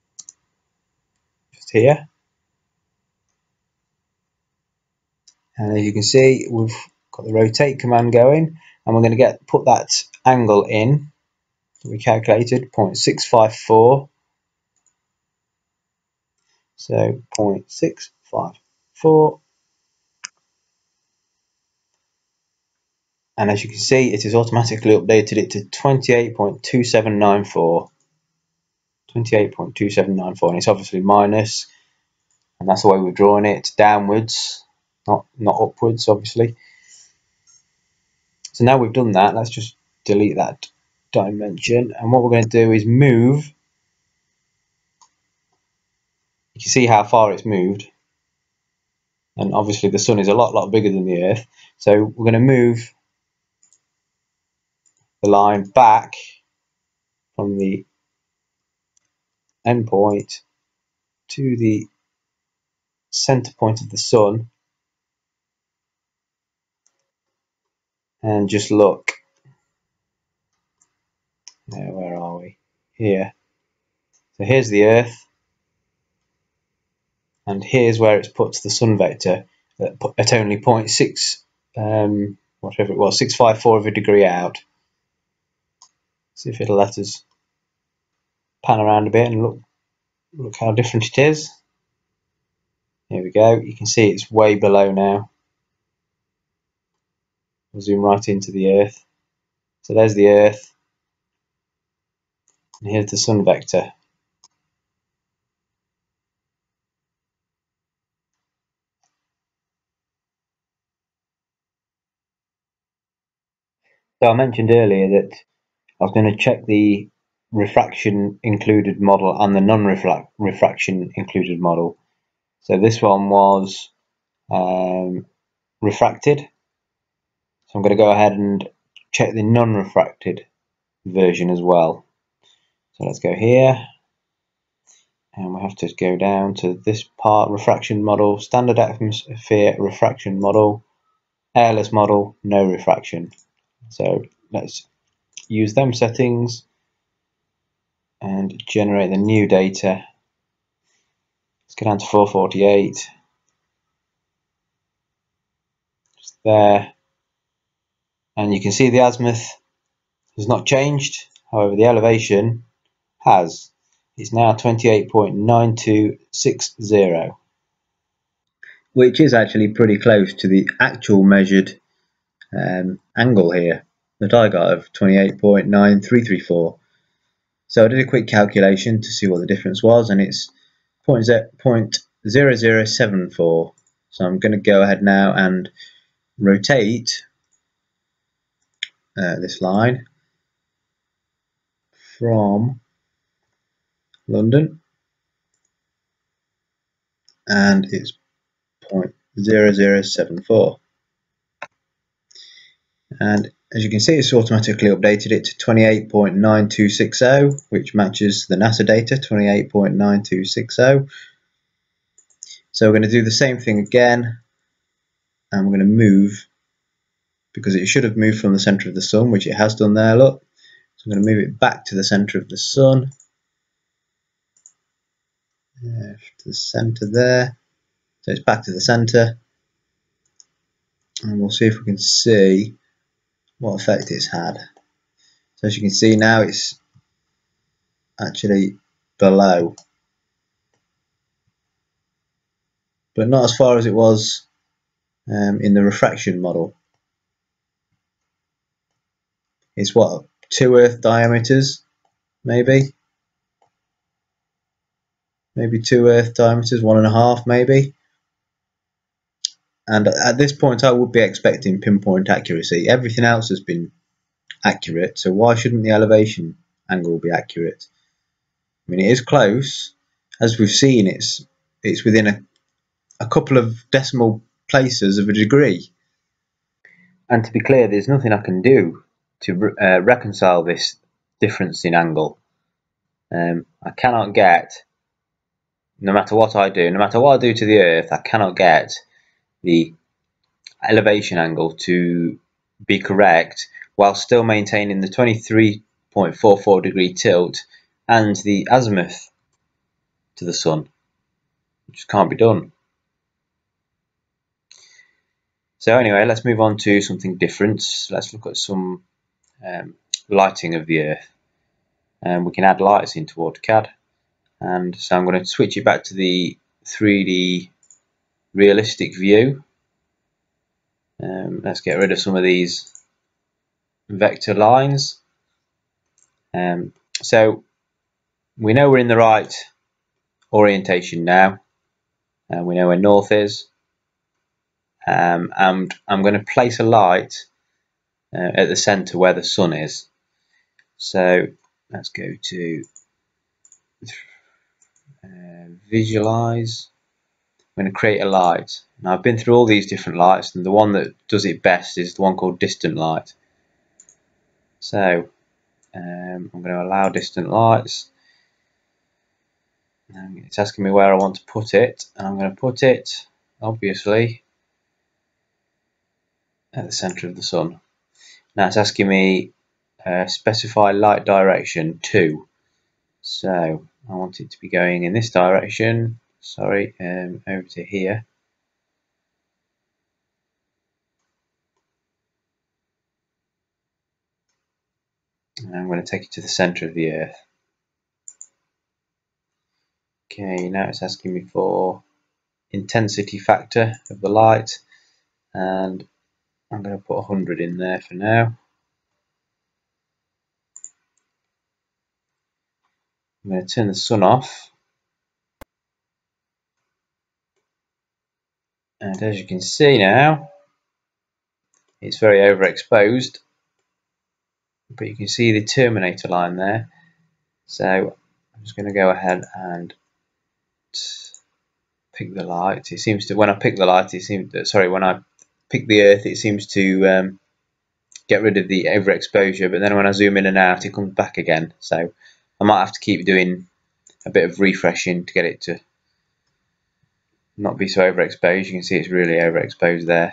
just here, and as you can see we've got the rotate command going, and we're going to put that angle in that we calculated, 0.654. So 0.654, and as you can see it has automatically updated it to 28.2794. 28.2794, and it's obviously minus, and that's the way we're drawing it, downwards, not upwards, obviously. So now we've done that, let's just delete that dimension, and what we're going to do is move. You can see how far it's moved, and obviously the sun is a lot bigger than the Earth, so we're going to move the line back from the endpoint to the center point of the sun and just look. Now, where are we? Here. So here's the Earth, and here's where it's put to the sun vector at only 0.6, whatever it was, 654 of a degree out. See if it'll let us pan around a bit and look how different it is. Here we go. You can see it's way below now. We'll zoom right into the Earth. So there's the Earth, and here's the sun vector. So I mentioned earlier that I was going to check the refraction included model and the non-refraction included model. So this one was refracted. So I'm going to go ahead and check the non-refracted version as well. So let's go here, and we have to go down to this part: refraction model, standard atmosphere refraction model, airless model, no refraction. So let's use them settings and generate the new data. Let's go down to 448. Just there. And you can see the azimuth has not changed. However, the elevation has. It's now 28.9260. Which is actually pretty close to the actual measured angle here that I got of 28.9334. So I did a quick calculation to see what the difference was, and it's 0.0074. So I'm going to go ahead now and rotate this line from London, and it's 0.0074. And as you can see, it's automatically updated it to 28.9260, which matches the NASA data, 28.9260. So we're going to do the same thing again, and we're going to move, because it should have moved from the center of the sun, which it has done there, look. So I'm going to move it back to the center of the sun, to the center there. So it's back to the center, and we'll see if we can see what effect it's had. So as you can see now, it's actually below, but not as far as it was in the refraction model. It's what, 2 Earth diameters, maybe 2 Earth diameters, 1.5 maybe. And at this point I would be expecting pinpoint accuracy. Everything else has been accurate, so why shouldn't the elevation angle be accurate? I mean, it is close. As we've seen, it's within a couple of decimal places of a degree. And to be clear, there's nothing I can do to reconcile this difference in angle. I cannot get, no matter what I do, no matter what I do to the Earth, I cannot get the elevation angle to be correct while still maintaining the 23.44 degree tilt and the azimuth to the sun. It just can't be done. So anyway, let's move on to something different. Let's look at some lighting of the Earth. We can add lights into AutoCAD, and so I'm going to switch it back to the 3D realistic view. Let's get rid of some of these vector lines. So we know we're in the right orientation now, and we know where north is, and I'm going to place a light at the center where the sun is. So let's go to visualize. I'm going to create a light. Now I've been through all these different lights, and the one that does it best is the one called distant light. So I'm going to allow distant lights, It's asking me where I want to put it, and I'm going to put it, obviously, at the centre of the sun. Now it's asking me specify light direction 2. So I want it to be going in this direction, sorry, over to here. And I'm going to take it to the centre of the Earth. Okay, now it's asking me for intensity factor of the light, and I'm going to put 100 in there for now. I'm going to turn the sun off, and as you can see now, it's very overexposed, but you can see the terminator line there. So I'm just going to go ahead and pick the light. It seems to, when I pick the light, it seems to, sorry, when I pick the Earth, it seems to get rid of the overexposure, but then when I zoom in and out, it comes back again. So I might have to keep doing a bit of refreshing to get it to not be so overexposed. You can see it's really overexposed there.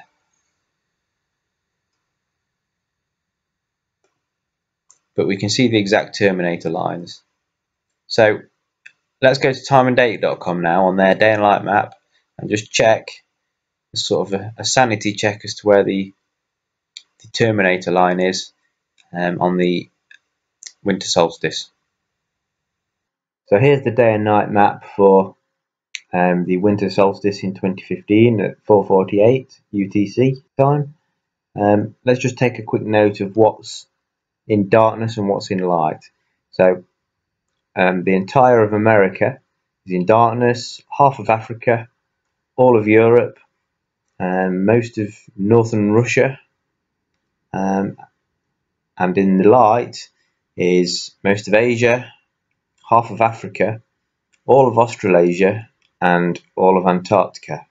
But we can see the exact terminator lines. So let's go to timeanddate.com now on their day and light map and just check, sort of a sanity check as to where the terminator line is on the winter solstice. So here's the day and night map for the winter solstice in 2015 at 4:48 UTC time. Let's just take a quick note of what's in darkness and what's in light. So the entire of America is in darkness, half of Africa, all of Europe, most of northern Russia, and in the light is most of Asia, half of Africa, all of Australasia, and all of Antarctica.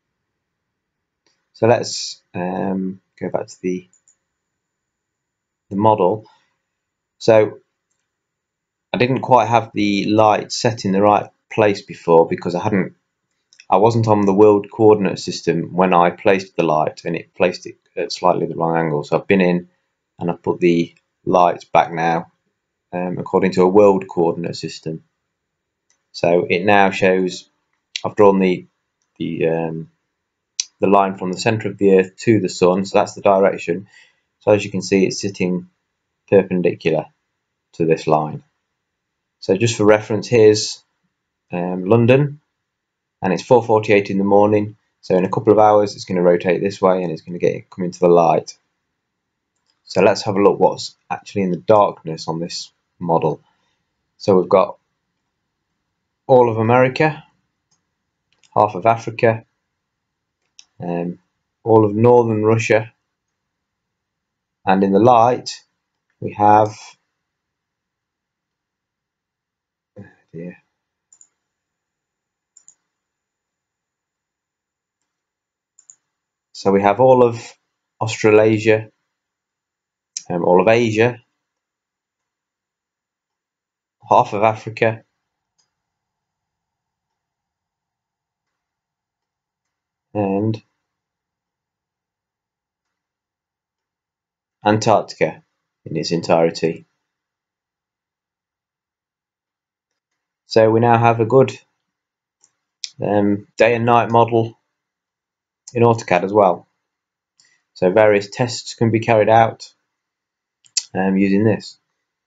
So let's go back to the model. So I didn't quite have the light set in the right place before because I wasn't on the world coordinate system when I placed the light, and it placed it at slightly the wrong angle. So I've been in and I've put the lights back now according to a world coordinate system. So it now shows I've drawn the line from the center of the Earth to the sun, so that's the direction. So as you can see, it's sitting perpendicular to this line. So just for reference, here's London, and it's 4:48 in the morning. So in a couple of hours, it's going to rotate this way, and it's going to come into the light. So let's have a look what's actually in the darkness on this model. So we've got all of America, half of Africa, all of northern Russia, and in the light we have so we have all of Australasia, all of Asia, half of Africa, and Antarctica in its entirety. So we now have a good day and night model in AutoCAD as well. So various tests can be carried out using this.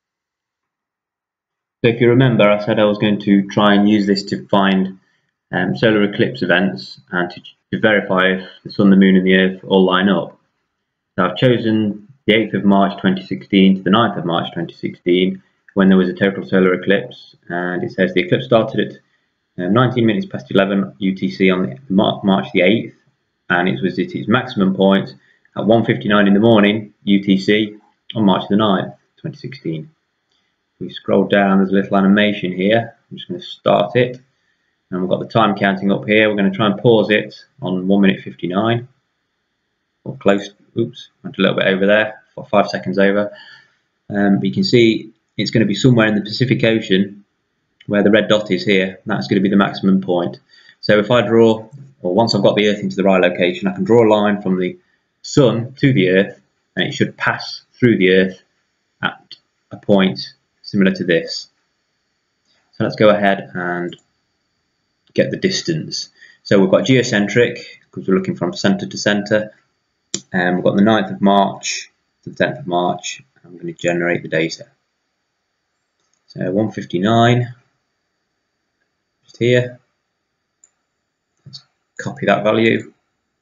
So if you remember, I said I was going to try and use this to find solar eclipse events and to verify if the sun, the moon and the earth all line up. So I've chosen the 8th of March 2016 to the 9th of March 2016 when there was a total solar eclipse, and it says the eclipse started at 19 minutes past 11 UTC on March the 8th, and it was at its maximum point at 1:59 in the morning UTC on March the 9th 2016. If we scroll down, there's a little animation here. I'm just going to start it, and we've got the time counting up here. We're going to try and pause it on 1:59 or close. Oops, went a little bit over there, for 5 seconds over. But you can see it's going to be somewhere in the Pacific Ocean where the red dot is here, that's going to be the maximum point. So if I draw, or once I've got the Earth into the right location, I can draw a line from the Sun to the Earth, and it should pass through the Earth at a point similar to this. So let's go ahead and get the distance. So we've got geocentric, because we're looking from centre to centre, and we've got the 9th of March to the 10th of March. I'm going to generate the data. So 159, just here. Let's copy that value.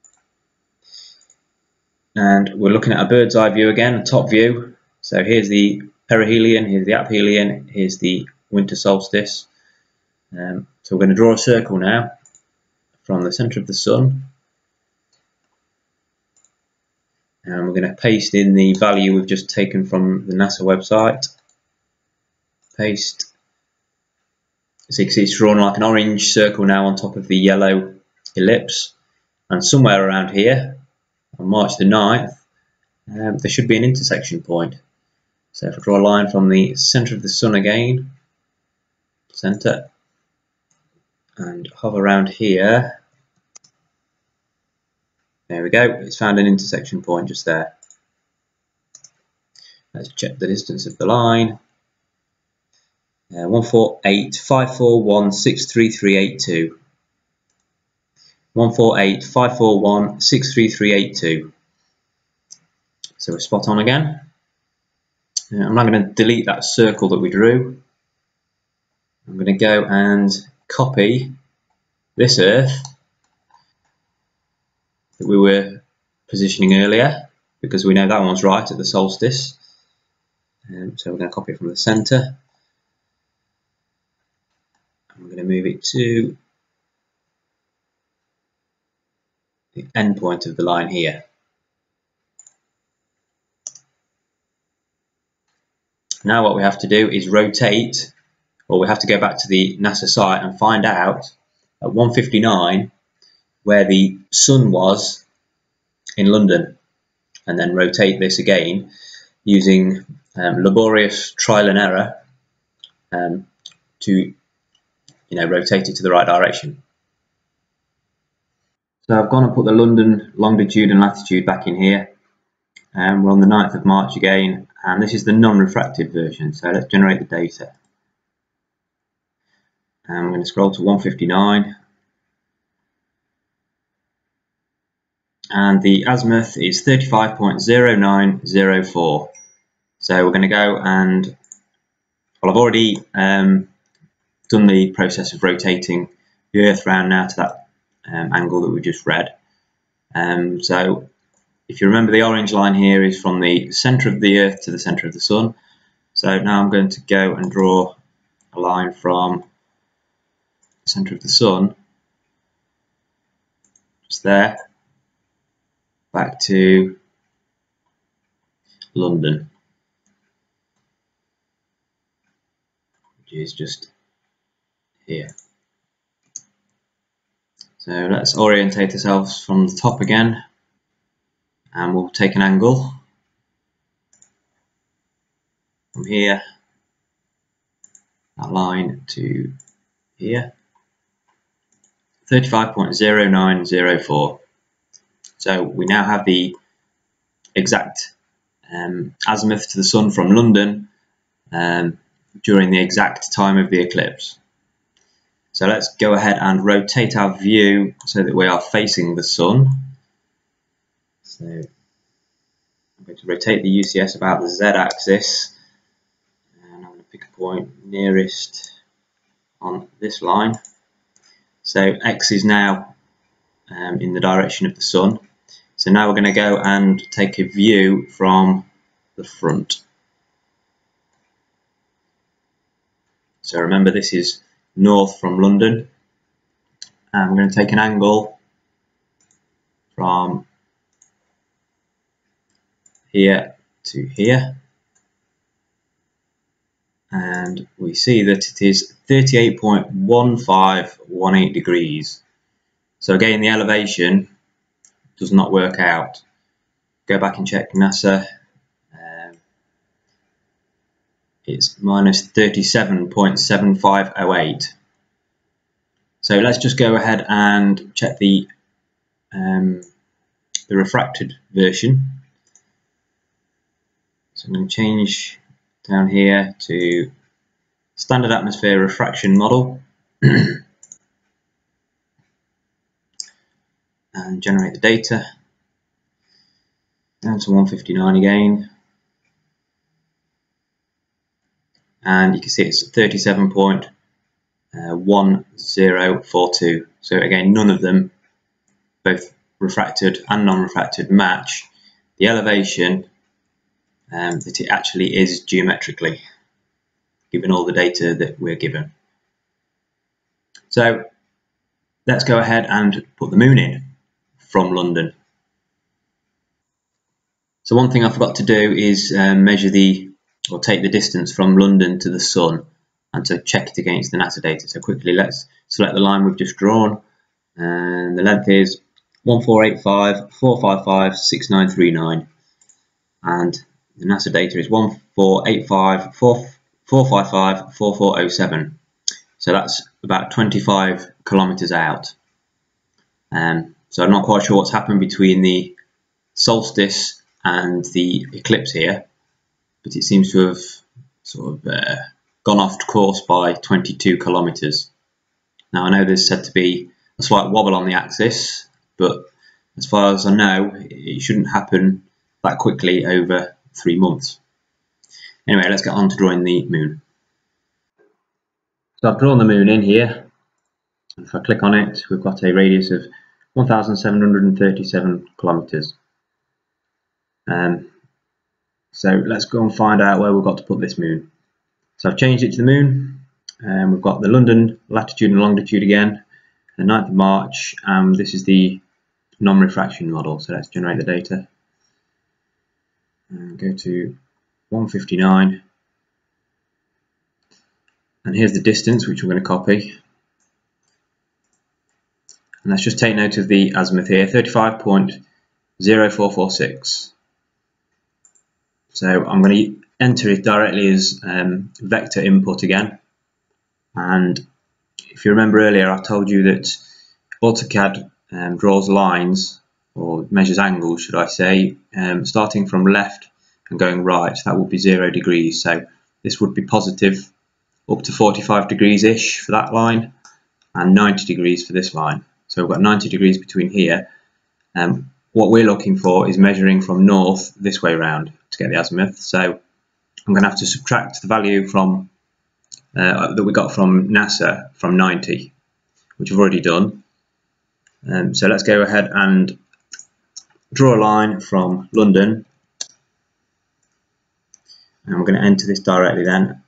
And we're looking at a bird's eye view again, a top view. So here's the perihelion, here's the aphelion, here's the winter solstice. So we're going to draw a circle now from the centre of the Sun. And we're going to paste in the value we've just taken from the NASA website. Paste. So you can see it's drawn like an orange circle now on top of the yellow ellipse. And somewhere around here, on March the 9th, there should be an intersection point. So if I draw a line from the centre of the Sun again, centre, and hover around here, there we go, it's found an intersection point just there. Let's check the distance of the line. 148,541,63382. 148,541,63382. So we're spot on again. I'm now going to delete that circle that we drew. I'm going to go and copy this Earth that we were positioning earlier, because we know that one's right at the solstice. So we're going to copy it from the centre. I'm going to move it to the end point of the line here. Now what we have to do is rotate, or we have to go back to the NASA site and find out at 1:59 where the Sun was in London, and then rotate this again using laborious trial and error to rotate it to the right direction. So I've gone and put the London longitude and latitude back in here. We're on the 9th of March again, and this is the non-refracted version. So let's generate the data. And I'm going to scroll to 1:59. And the azimuth is 35.0904. So we're going to go and, well, I've already done the process of rotating the Earth round now to that angle that we just read. So if you remember, the orange line here is from the centre of the Earth to the centre of the Sun. So now I'm going to go and draw a line from the centre of the Sun, just there, back to London, which is just here. So let's orientate ourselves from the top again, and we'll take an angle from here, that line to here, 35.0904. So we now have the exact azimuth to the Sun from London during the exact time of the eclipse. So let's go ahead and rotate our view so that we are facing the Sun. So I'm going to rotate the UCS about the Z-axis, and I'm going to pick a point nearest on this line. So X is now in the direction of the Sun. So now we're going to go and take a view from the front. So remember, this is north from London, and we're going to take an angle from here to here, and we see that it is 38.1518 degrees. So again, the elevation does not work out. Go back and check NASA. it's minus 37.7508. So let's just go ahead and check the refracted version. So I'm going to change down here to standard atmosphere refraction model and generate the data. Down to 159 again, and you can see it's 37.1042. So again, none of them, both refracted and non-refracted, match the elevation that it actually is geometrically, given all the data that we're given. So let's go ahead and put the moon in from London. So one thing I forgot to do is measure take the distance from London to the Sun, and to check it against the NASA data. So quickly, let's select the line we've just drawn, and the length is 1485.455.6939, and the NASA data is 1485.455.4407. So that's about 25 kilometers out. So I'm not quite sure what's happened between the solstice and the eclipse here, but it seems to have sort of gone off course by 22 kilometers. Now I know there's said to be a slight wobble on the axis, but as far as I know, it shouldn't happen that quickly over 3 months. Anyway, let's get on to drawing the moon. So I've drawn the moon in here. If I click on it, we've got a radius of 1,737 kilometers. So let's go and find out where we've got to put this moon. So I've changed it to the moon, and we've got the London latitude and longitude again, the 9th of March, and this is the non-refraction model. So let's generate the data and go to 159, and here's the distance which we're going to copy, and let's just take note of the azimuth here, 35.0446. So I'm going to enter it directly as vector input again, and if you remember earlier I told you that AutoCAD draws lines, or measures angles should I say, starting from left and going right. That would be 0 degrees, so this would be positive up to 45 degrees ish for that line, and 90 degrees for this line. So we've got 90 degrees between here. What we're looking for is measuring from north this way round to get the azimuth. So I'm going to have to subtract the value from that we got from NASA from 90, which I've already done. So let's go ahead and draw a line from London, and I'm going to enter this directly then.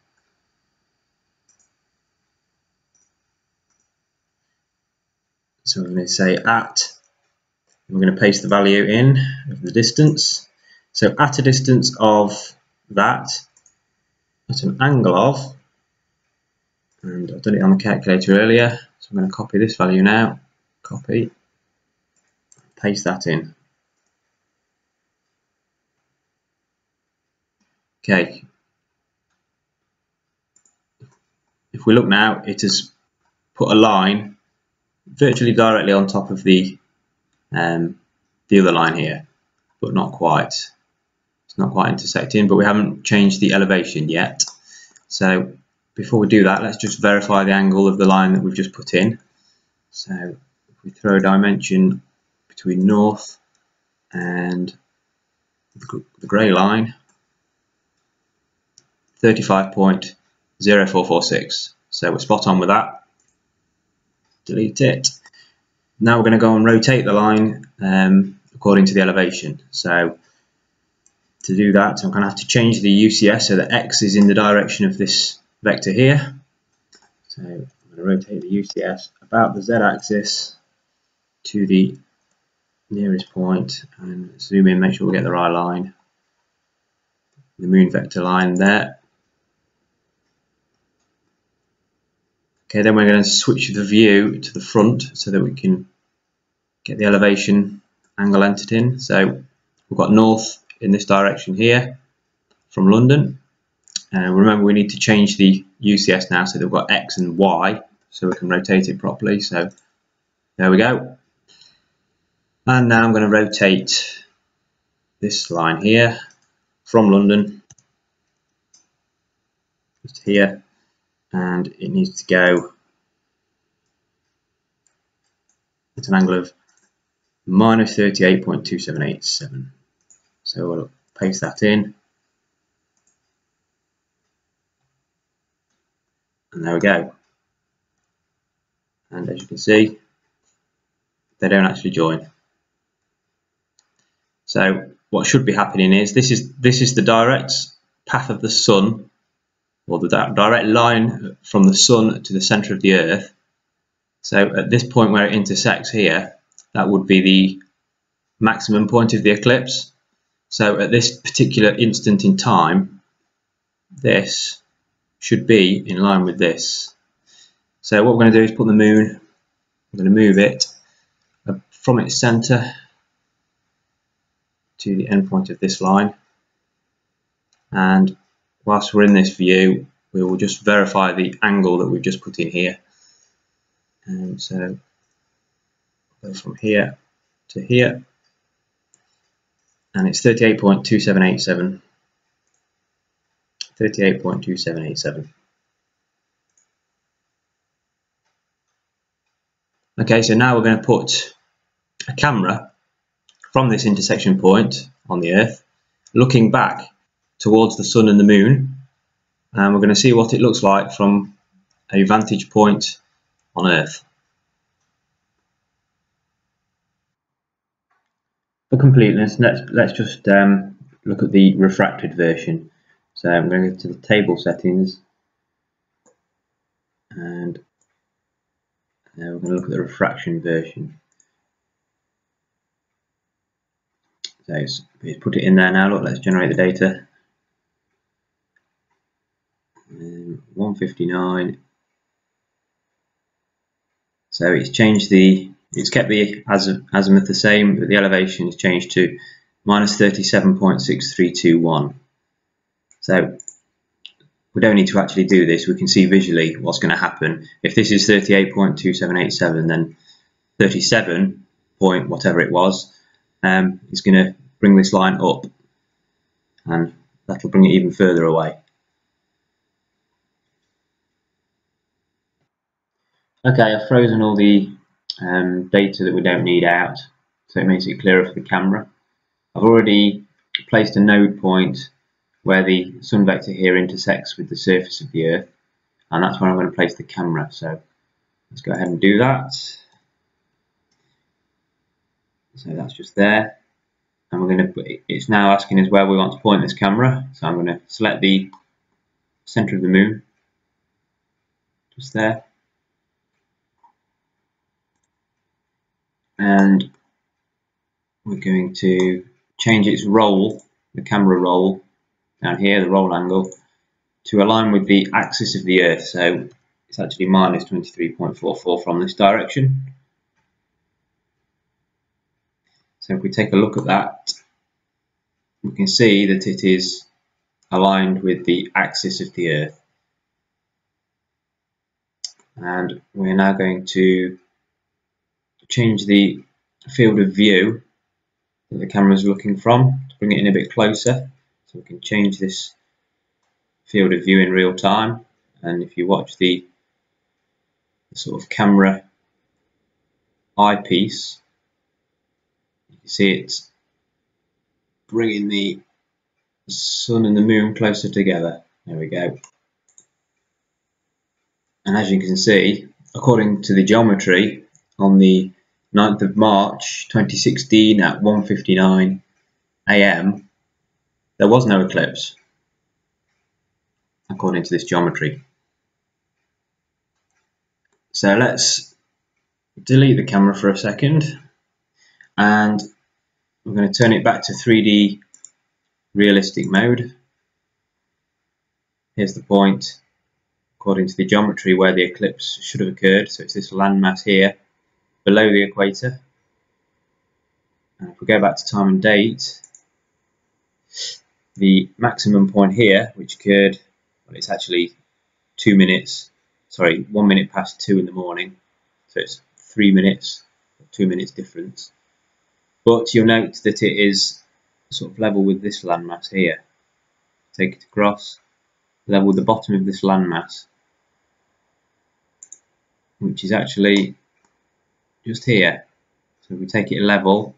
So I'm going to say at, we're going to paste the value in of the distance. So at a distance of that, at an angle of, and I've done it on the calculator earlier, so I'm going to copy this value now, copy, paste that in. Okay, if we look now, it has put a line virtually directly on top of the other line here, but not quite. It's not quite intersecting, but we haven't changed the elevation yet. So before we do that, let's just verify the angle of the line that we've just put in. So if we throw a dimension between north and the grey line, 35.0446. So we're spot on with that. Delete it. Now we're going to go and rotate the line according to the elevation. So to do that, I'm going to have to change the UCS so that X is in the direction of this vector here. So I'm going to rotate the UCS about the Z axis to the nearest point and zoom in, make sure we get the right line. The moon vector line there. Okay, then we're going to switch the view to the front so that we can get the elevation angle entered in. So we've got north in this direction here from London, Remember, we need to change the UCS now so that we've got X and Y so we can rotate it properly. So there we go. And now I'm going to rotate this line here from London just here, and it needs to go at an angle of minus 38.2787. So we'll paste that in, and there we go. And as you can see, they don't actually join. So what should be happening is this is the direct path of the sun, or the direct line from the sun to the center of the earth. So at this point where it intersects here, that would be the maximum point of the eclipse. So at this particular instant in time, this should be in line with this. So what we're going to do is put the moon, we're going to move it from its center to the end point of this line, and whilst we're in this view, we will just verify the angle that we've just put in here. And so go from here to here, and it's 38.2787. 38.2787. Okay, so now we're going to put a camera from this intersection point on the Earth, looking back towards the sun and the moon, and we're going to see what it looks like from a vantage point on Earth. For completeness, let's just look at the refracted version. So I'm going to go to the table settings, and we're going to look at the refraction version. So it's put it in there now. Look, let's generate the data. 159. So it's changed it's kept the azimuth the same, but the elevation is changed to minus 37.6321. So we don't need to actually do this. We can see visually what's going to happen. If this is 38.2787, then 37 point whatever it was is going to bring this line up, and that'll bring it even further away. Okay, I've frozen all the data that we don't need out, so it makes it clearer for the camera. I've already placed a node point where the sun vector here intersects with the surface of the Earth, and that's where I'm going to place the camera. So let's go ahead and do that. So that's just there, and we're going to it's now asking us where we want to point this camera. So I'm going to select the center of the moon, just there, and we're going to change its roll, the camera roll down here, the roll angle, to align with the axis of the Earth. So it's actually minus 23.44 from this direction. So if we take a look at that, we can see that it is aligned with the axis of the Earth. And we're now going to change the field of view that the camera is looking from to bring it in a bit closer. So we can change this field of view in real time, and if you watch the sort of camera eyepiece, you can see it's bringing the sun and the moon closer together. There we go. And as you can see, according to the geometry, on the 9th of March 2016 at 1:59 AM, there was no eclipse, according to this geometry. So let's delete the camera for a second, and we're going to turn it back to 3D realistic mode. Here's the point, according to the geometry, where the eclipse should have occurred. So it's this landmass here below the equator. And if we go back to time and date, the maximum point here, which occurred but it's actually 1 minute past 2 in the morning, so it's 3 minutes, 2 minutes difference. But you'll note that it is sort of level with this landmass here. Take it across, level with the bottom of this landmass, which is actually just here. So if we take it level,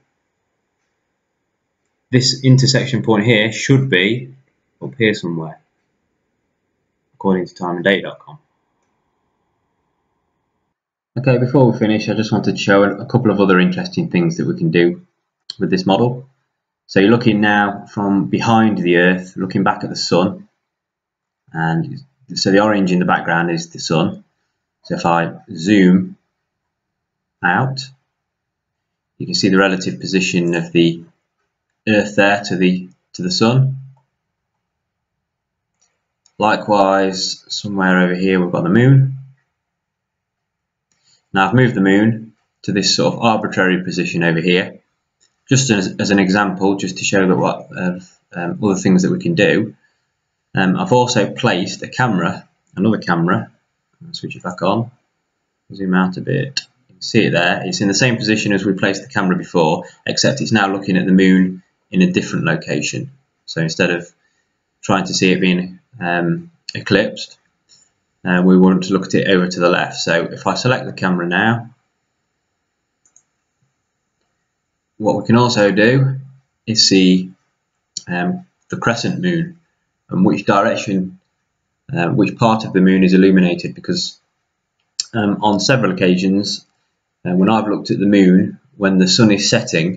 this intersection point here should be up here somewhere, according to timeanddate.com. Okay, before we finish, I just wanted to show a couple of other interesting things that we can do with this model. So you're looking now from behind the Earth, looking back at the Sun, and so the orange in the background is the Sun. So if I zoom out, you can see the relative position of the Earth there to the Sun. Likewise, somewhere over here we've got the Moon. Now I've moved the Moon to this sort of arbitrary position over here, just as an example, just to show that what other things that we can do. I've also placed another camera. I'll switch it back on, zoom out a bit. You can see it there. It's in the same position as we placed the camera before, except it's now looking at the Moon in a different location. So instead of trying to see it being eclipsed, we want to look at it over to the left. So if I select the camera now, what we can also do is see the crescent moon and which direction, which part of the Moon is illuminated, because on several occasions when I've looked at the Moon when the Sun is setting,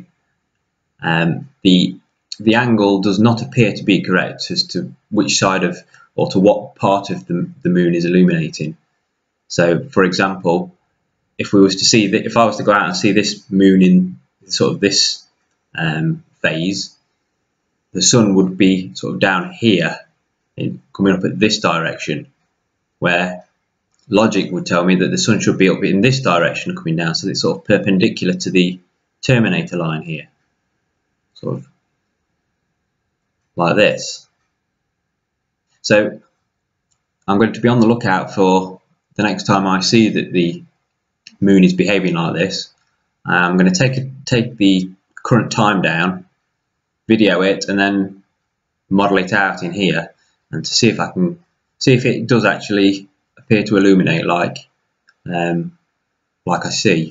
the angle does not appear to be correct as to which side of, or to what part of the Moon is illuminating. So for example, if I was to go out and see this Moon in sort of this phase, the Sun would be sort of down here, coming up at this direction, where logic would tell me that the Sun should be up in this direction coming down, so it's sort of perpendicular to the terminator line here, sort of like this. So I'm going to be on the lookout for the next time I see that the Moon is behaving like this. I'm going to take the current time down, video it, and then model it out in here, and to see if I can see if it does actually appear to illuminate like I see.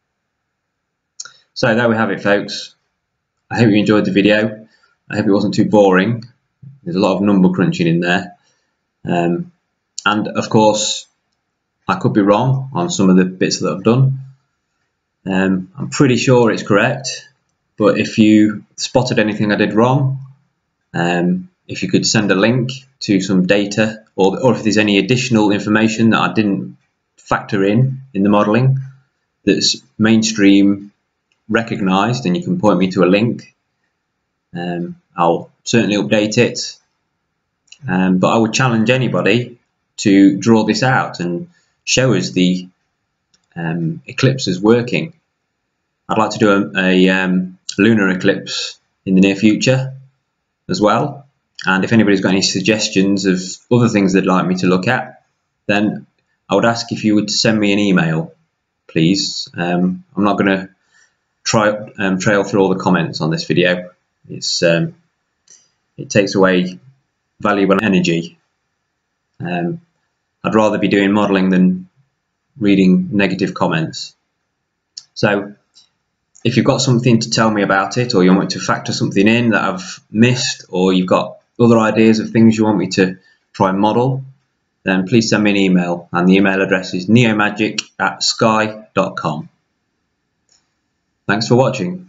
So there we have it, folks. I hope you enjoyed the video. I hope it wasn't too boring. There's a lot of number crunching in there, and of course I could be wrong on some of the bits that I've done. I'm pretty sure it's correct, but if you spotted anything I did wrong, if you could send a link to some data, or if there's any additional information that I didn't factor in the modelling that's mainstream recognised, and you can point me to a link, I'll certainly update it. But I would challenge anybody to draw this out and show us the eclipses working. I'd like to do a lunar eclipse in the near future as well, and if anybody's got any suggestions of other things they'd like me to look at, then I would ask if you would send me an email, please. I'm not going to trail through all the comments on this video. It takes away valuable energy. I'd rather be doing modelling than reading negative comments. So if you've got something to tell me about it, or you want me to factor something in that I've missed, or you've got other ideas of things you want me to try and model, then please send me an email, and the email address is neomagic@sky.com. Thanks for watching.